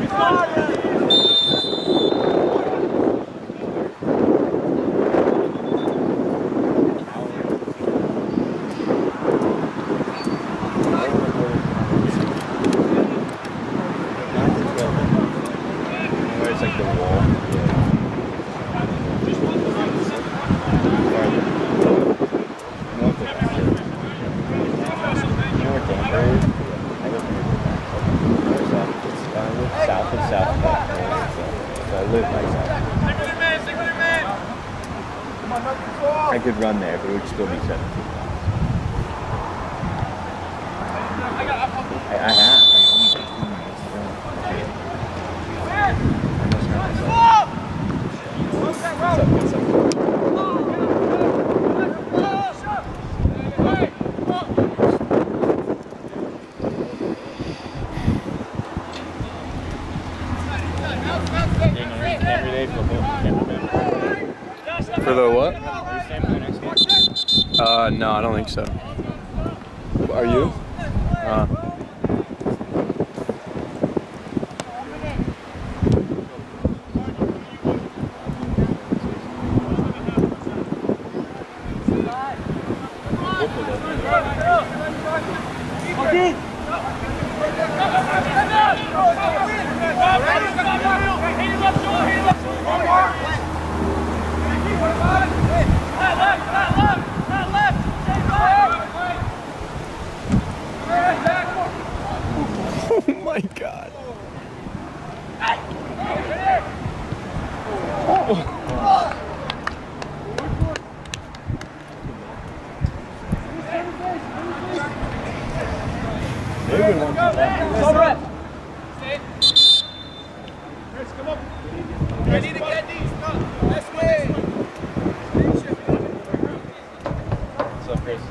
It's like the wall. South of South Park, so I live like that. I could run there, but it would still be seventeen. I, I have. What's up, what's up? For the what? Uh, no, I don't think so. Are you? Uh. Okay. God. Over it. Chris, come up. Ready to get these. Go. This way. What's up, Chris?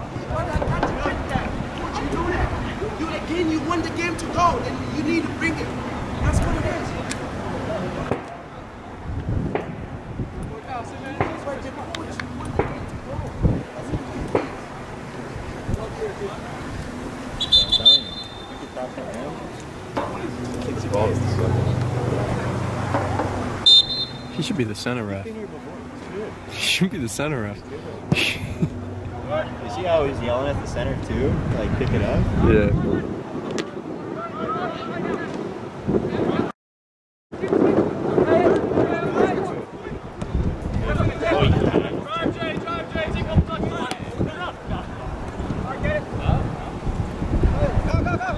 You again, you want the game to go, and you need to bring it. That's what it is. He should be the center ref. He should be the center ref. You see how he's yelling at the center too? Like, pick it up? Yeah. Drive, Jay, drive, Jay. Take a couple touches on it. Put it up. All right, get it. Go, go, go.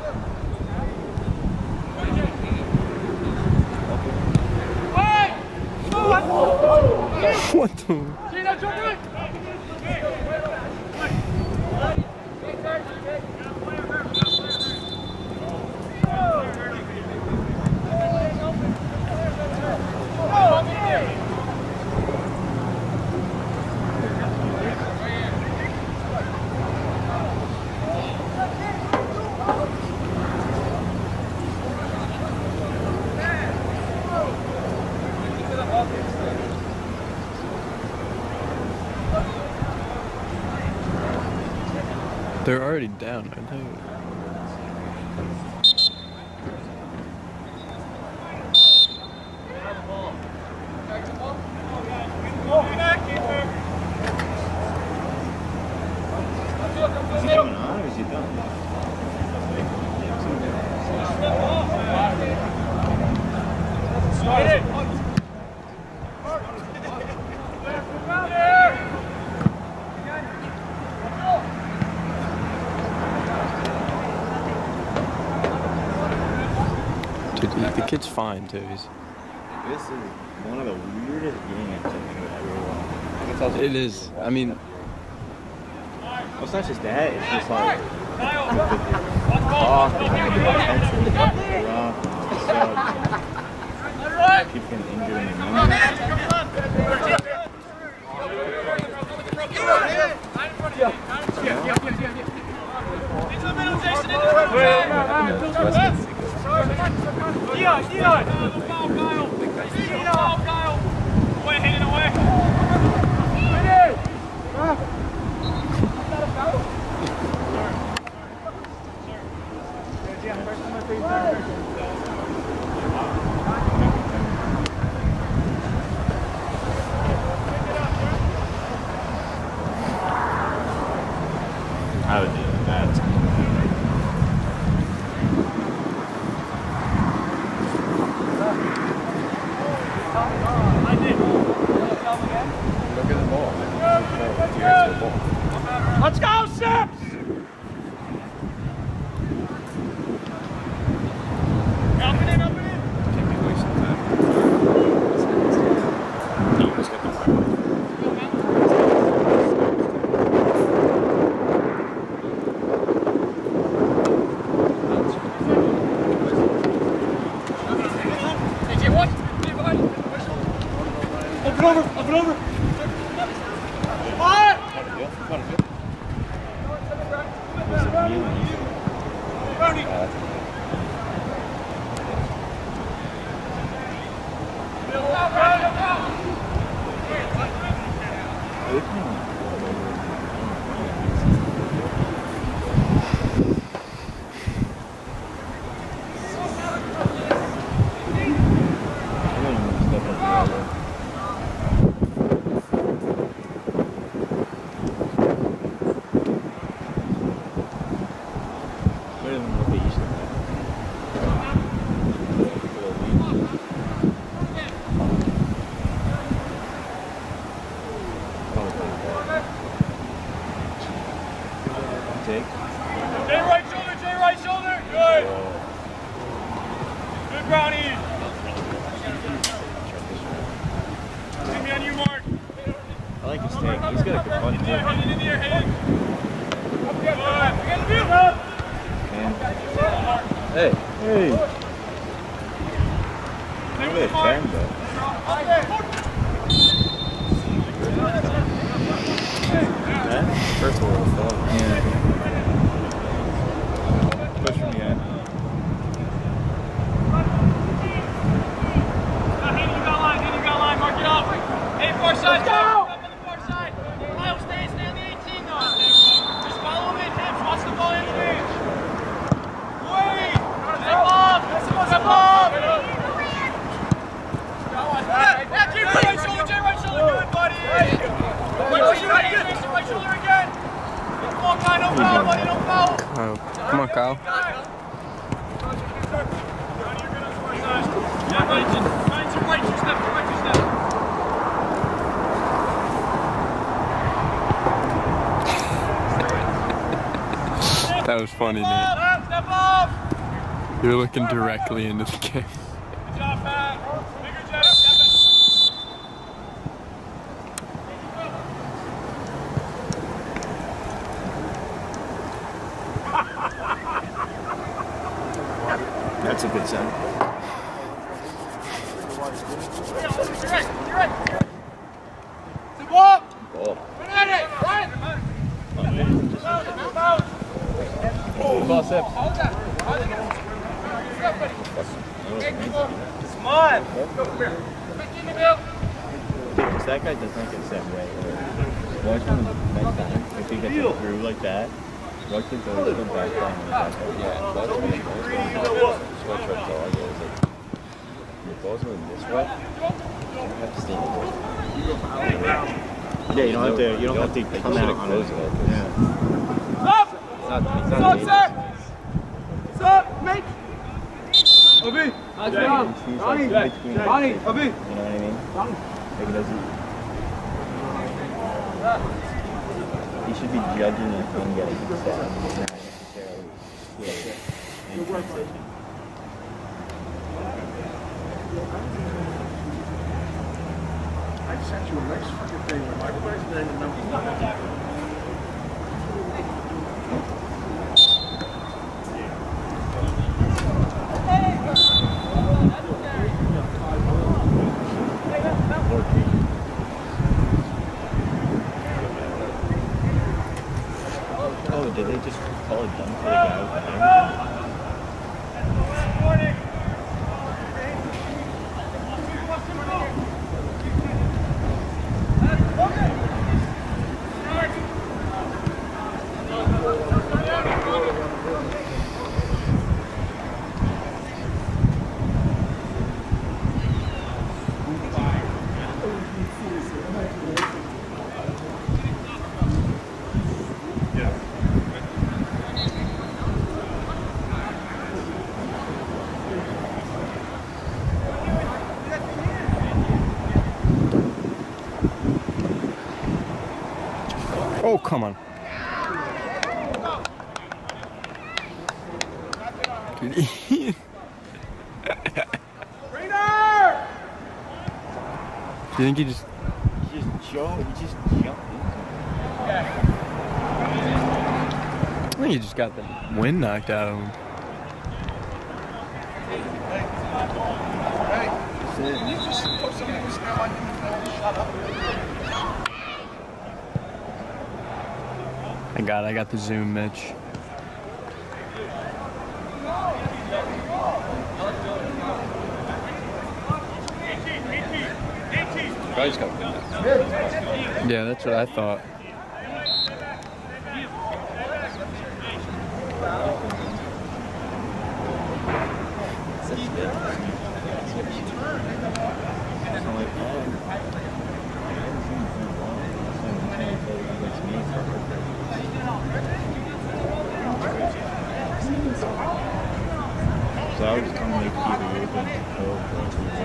Wait! What the? See that, jump in. They're already down, aren't they? Is he coming on or is he done? Get it. Dude, the, the kid's fine too. He's, This is one of the weirdest games I think I've ever watched. I can tell it is. I mean, well, it's not just that, it's just like the Watch ball. talk, the attention, the rough, the sub. Keep getting injured in the moment. Into the middle, Jason. Into the middle. Dion, Dion. Foul, Kyle. Foul, Kyle. Away, hanging away. I would do that. Look at the ball. Here's the ball. Let's go, Sips! Up and in, up and in. Can't be wasting time. You just got the ball. J J, what? Stay behind. Up and over, up and over. Fire! Bernie. Better than what they used to have. Brownie. Give me on you, Mark. I like his take. He's got a good punch too. Hit it in the air, hit it. Hey. Hey. Look at his turn, though. First of all, it's fun. Yeah. Push from the end. Hayden, you got line, Hayden, you got line, mark it up. Hey, far side, go! Up on the far side. Kyle, stay, stay on the eighteen though. Just follow him in, Tips, watch the ball in the range. Wait! Step up! Step up! Yeah, keep it right shoulder, Jay, right shoulder, good, buddy! Right shoulder, right shoulder, right shoulder again! Come on, Kyle, no foul, buddy, no foul! Kyle. Come on, Kyle. Yeah, right, right, to right, two steps, to right, two steps. That was funny, Nate. Nate. Step up! You're looking directly into the game. Good job, Pat. Bigger Jay, step it. That's a good sign. You're right, you're right. Step up! Ball. Run it, run! Ball Sips. Come on! Because that guy does not get set right. Watch him next time. If he gets it through like that, watch him go to the back line and the back line. Yeah, that's what it's sweatshirts all I get is like, your balls moving this way, you don't have to stay in the ball. Yeah, you don't have to. You don't have to Like, come you out should on close it. it. Yeah. Stop! It's not, it's Stop, not sir! Stop, mate! Obi! He's like between the Ronnie, six, Obi! You know what I mean? Like he doesn't. He should be judging if one getting set, not necessarily quick in transition. I sent you a nice fucking thing with my first name and number one. Oh, did they just call it done for the guy with the hammer? Oh, come on. Dude, Ian. Do you think he just... He just jumped. He just jumped into I think he just got the wind knocked out of him. Thank God I got the zoom, Mitch. Probably just got wind. Yeah, that's what I thought. So I was just gonna make Peter open and go for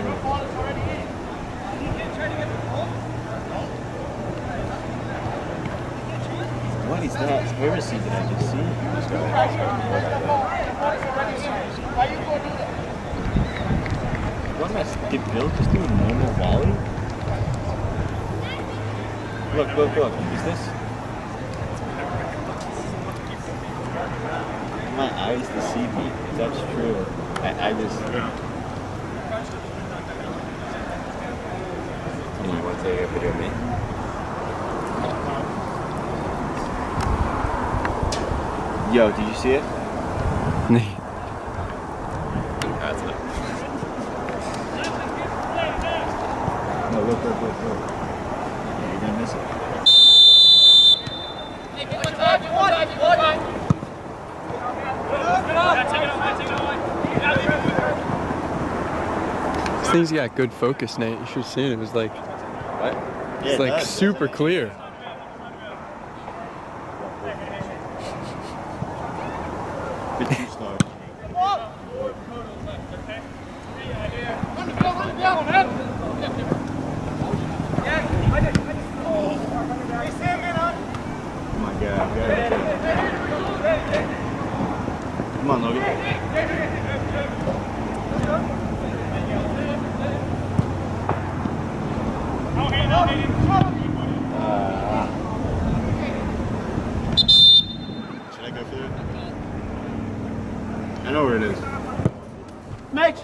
What is that heresy that I just see? This guy. want to skip Bill just do a normal volley? Look, look, look. Is this? My eyes deceive me. That's true. I, I just. You want to take a video of me? Yo, did you see it? That's it. No, look, look, look, look. Yeah, you're gonna miss it. This thing's got good focus, Nate. You should have seen it. It was like, What? it's Yeah, like it does. super clear. Good two stars. Oh my God. Come on, Logan. Should I go through it? I know where it is. Mitch!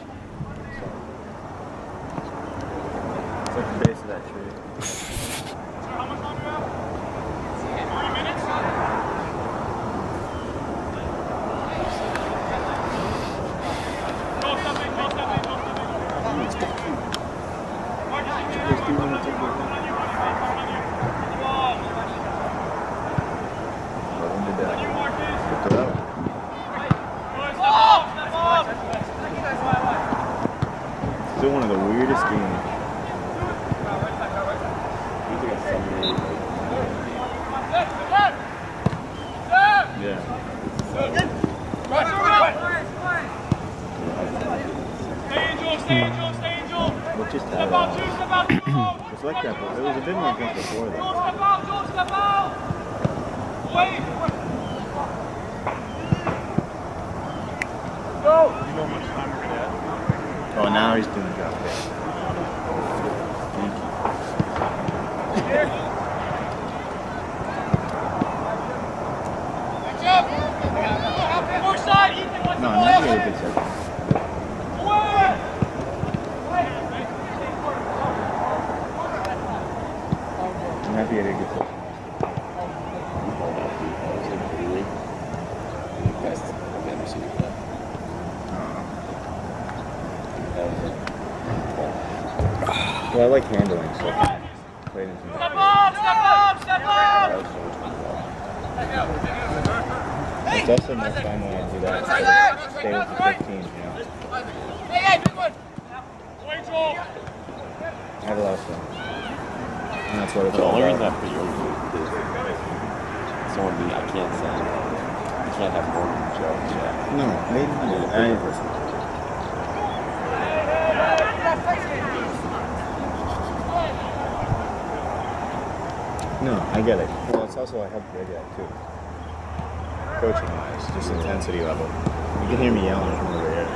It's like the base of that tree. How much longer now? thirty minutes? Go step in, go step in, go step in. Just do one and take it. Let him do that. Pick it up. Still one of the weirdest games. Yeah. Stay in, Joel, stay in, Joel, stay in, Joel. What just Step happened? out, Joel, step out, Joel. It's like that, but it was a bit more intense before Joel, though. step out, Joel, step out. Wait. Go. You know how much time we're gonna have? Oh, now he's doing drop kick. Thank you. More side, Ethan, what's No, the now ball? he had a good second. Away. I'm happy I did a good second. Well, I like handling, so played into Step that. up, step up, step up. It's also next time when I do that, I stay with the fifteen, you know? Hey, hey, big one. Away, Joel. I have a lot of fun. And that's what it's The all only reason I about. put yours is someone be, I can't say, I can't have more than Joe in chat. No, maybe I, No, I get it. Well, it's also I help Greg out too. Coaching wise, just intensity level. You can hear me yelling from over here.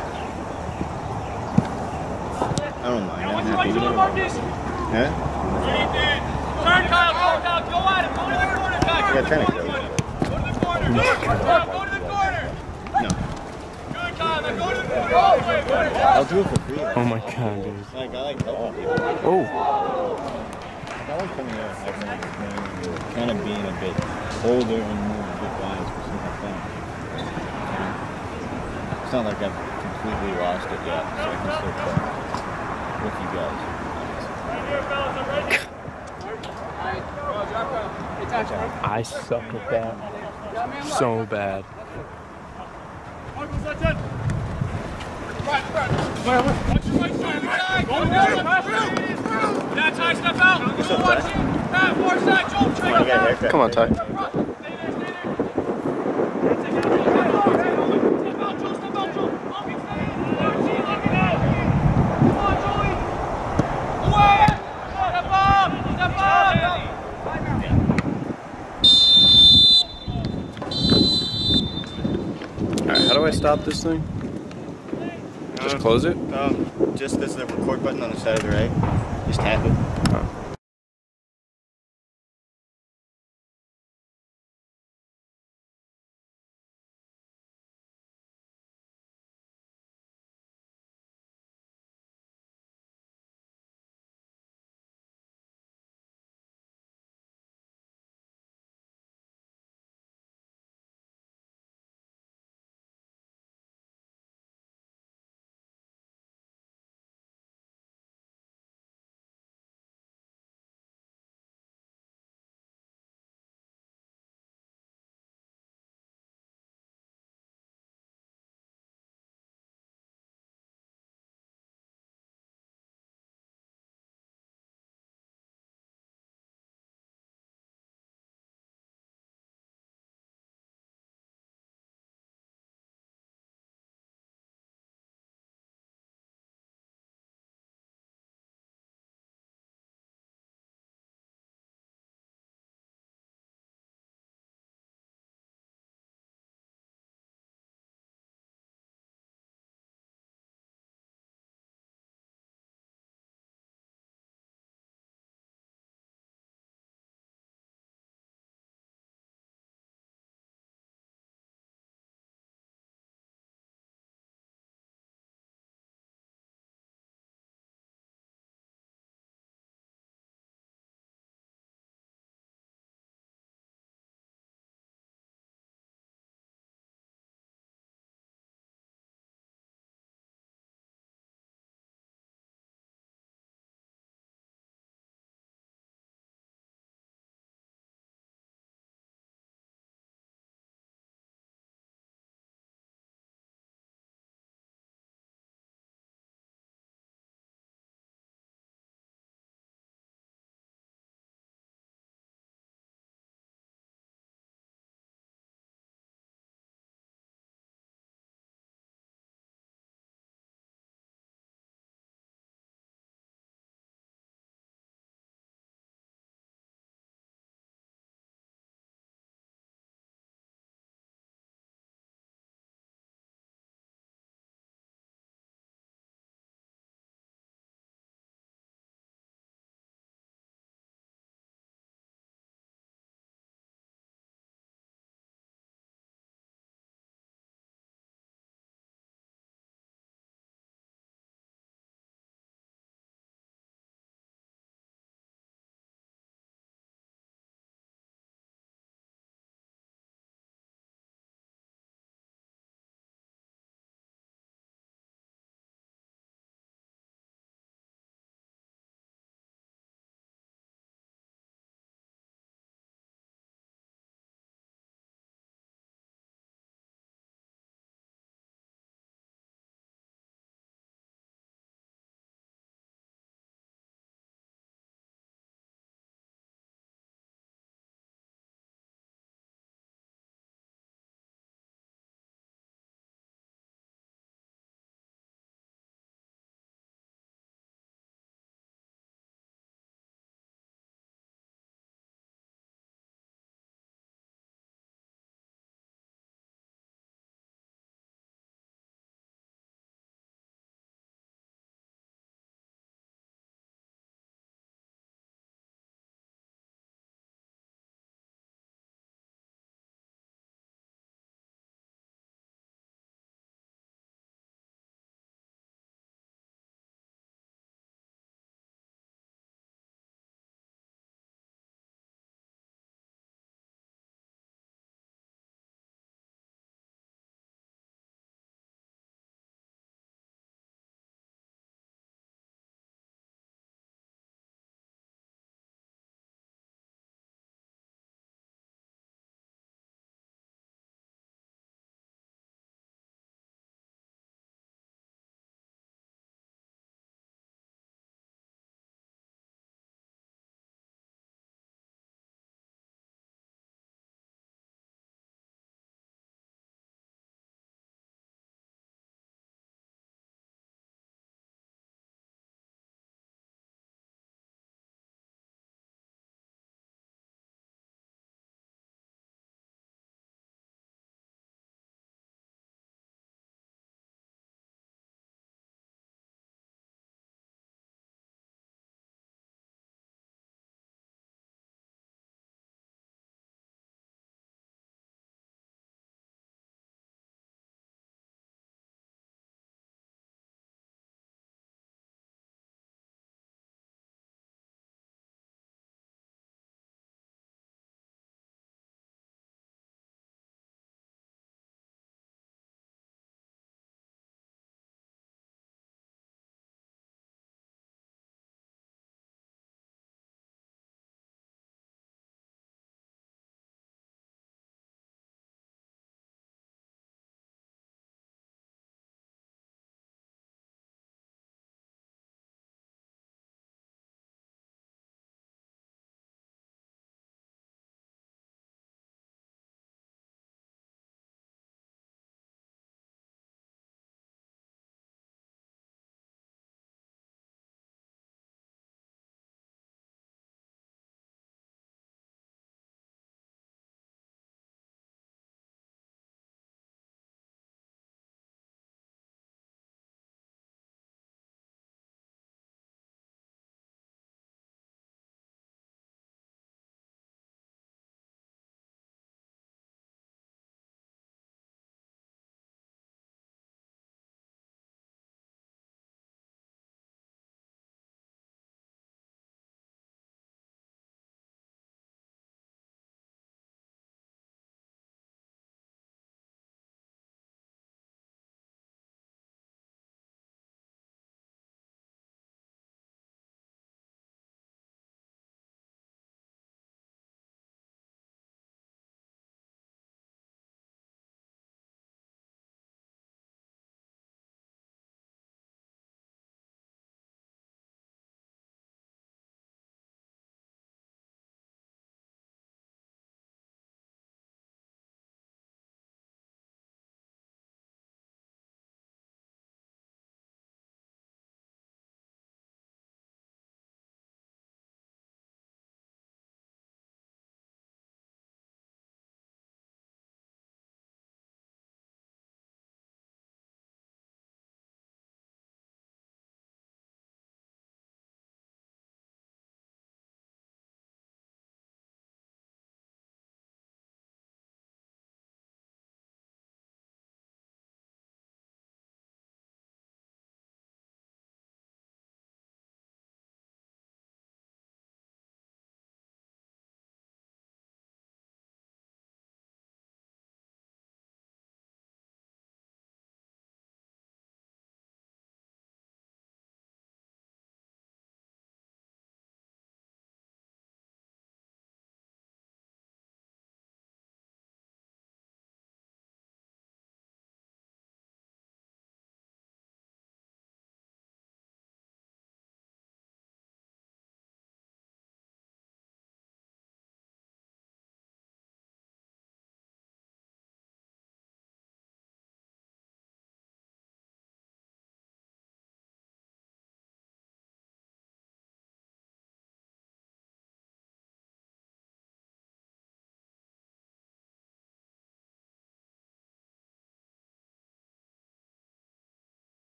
I don't mind. I'm happy to do it. Huh? Turn, Kyle, turn, Kyle. Go at him. Go to the corner, Kyle. Yeah, trying to coach. Go to the corner. Go to the corner. No. Good, Kyle. Now go to the corner. I'll do it for free. Oh my God, dude. Like, I like helping people. Oh. I like coming out and having like playing, kind of being a bit older and more a bit wise for some fun. You know? It's not like I've completely lost it yet, so I can still play with you guys. I suck at that so bad. That's high, step out. Go watch it. Pat, far side, Joel, Come on, you got a haircut. Come on, Ty. Step out, Joel, step out, Joel. Logan, stay in. Logan, lock it out. Come on, Joey. Away. Step up. Step up. Alright, how do I stop this thing? Just Close it? Um, just there's the record button on the side of the right. Just tap it. Oh.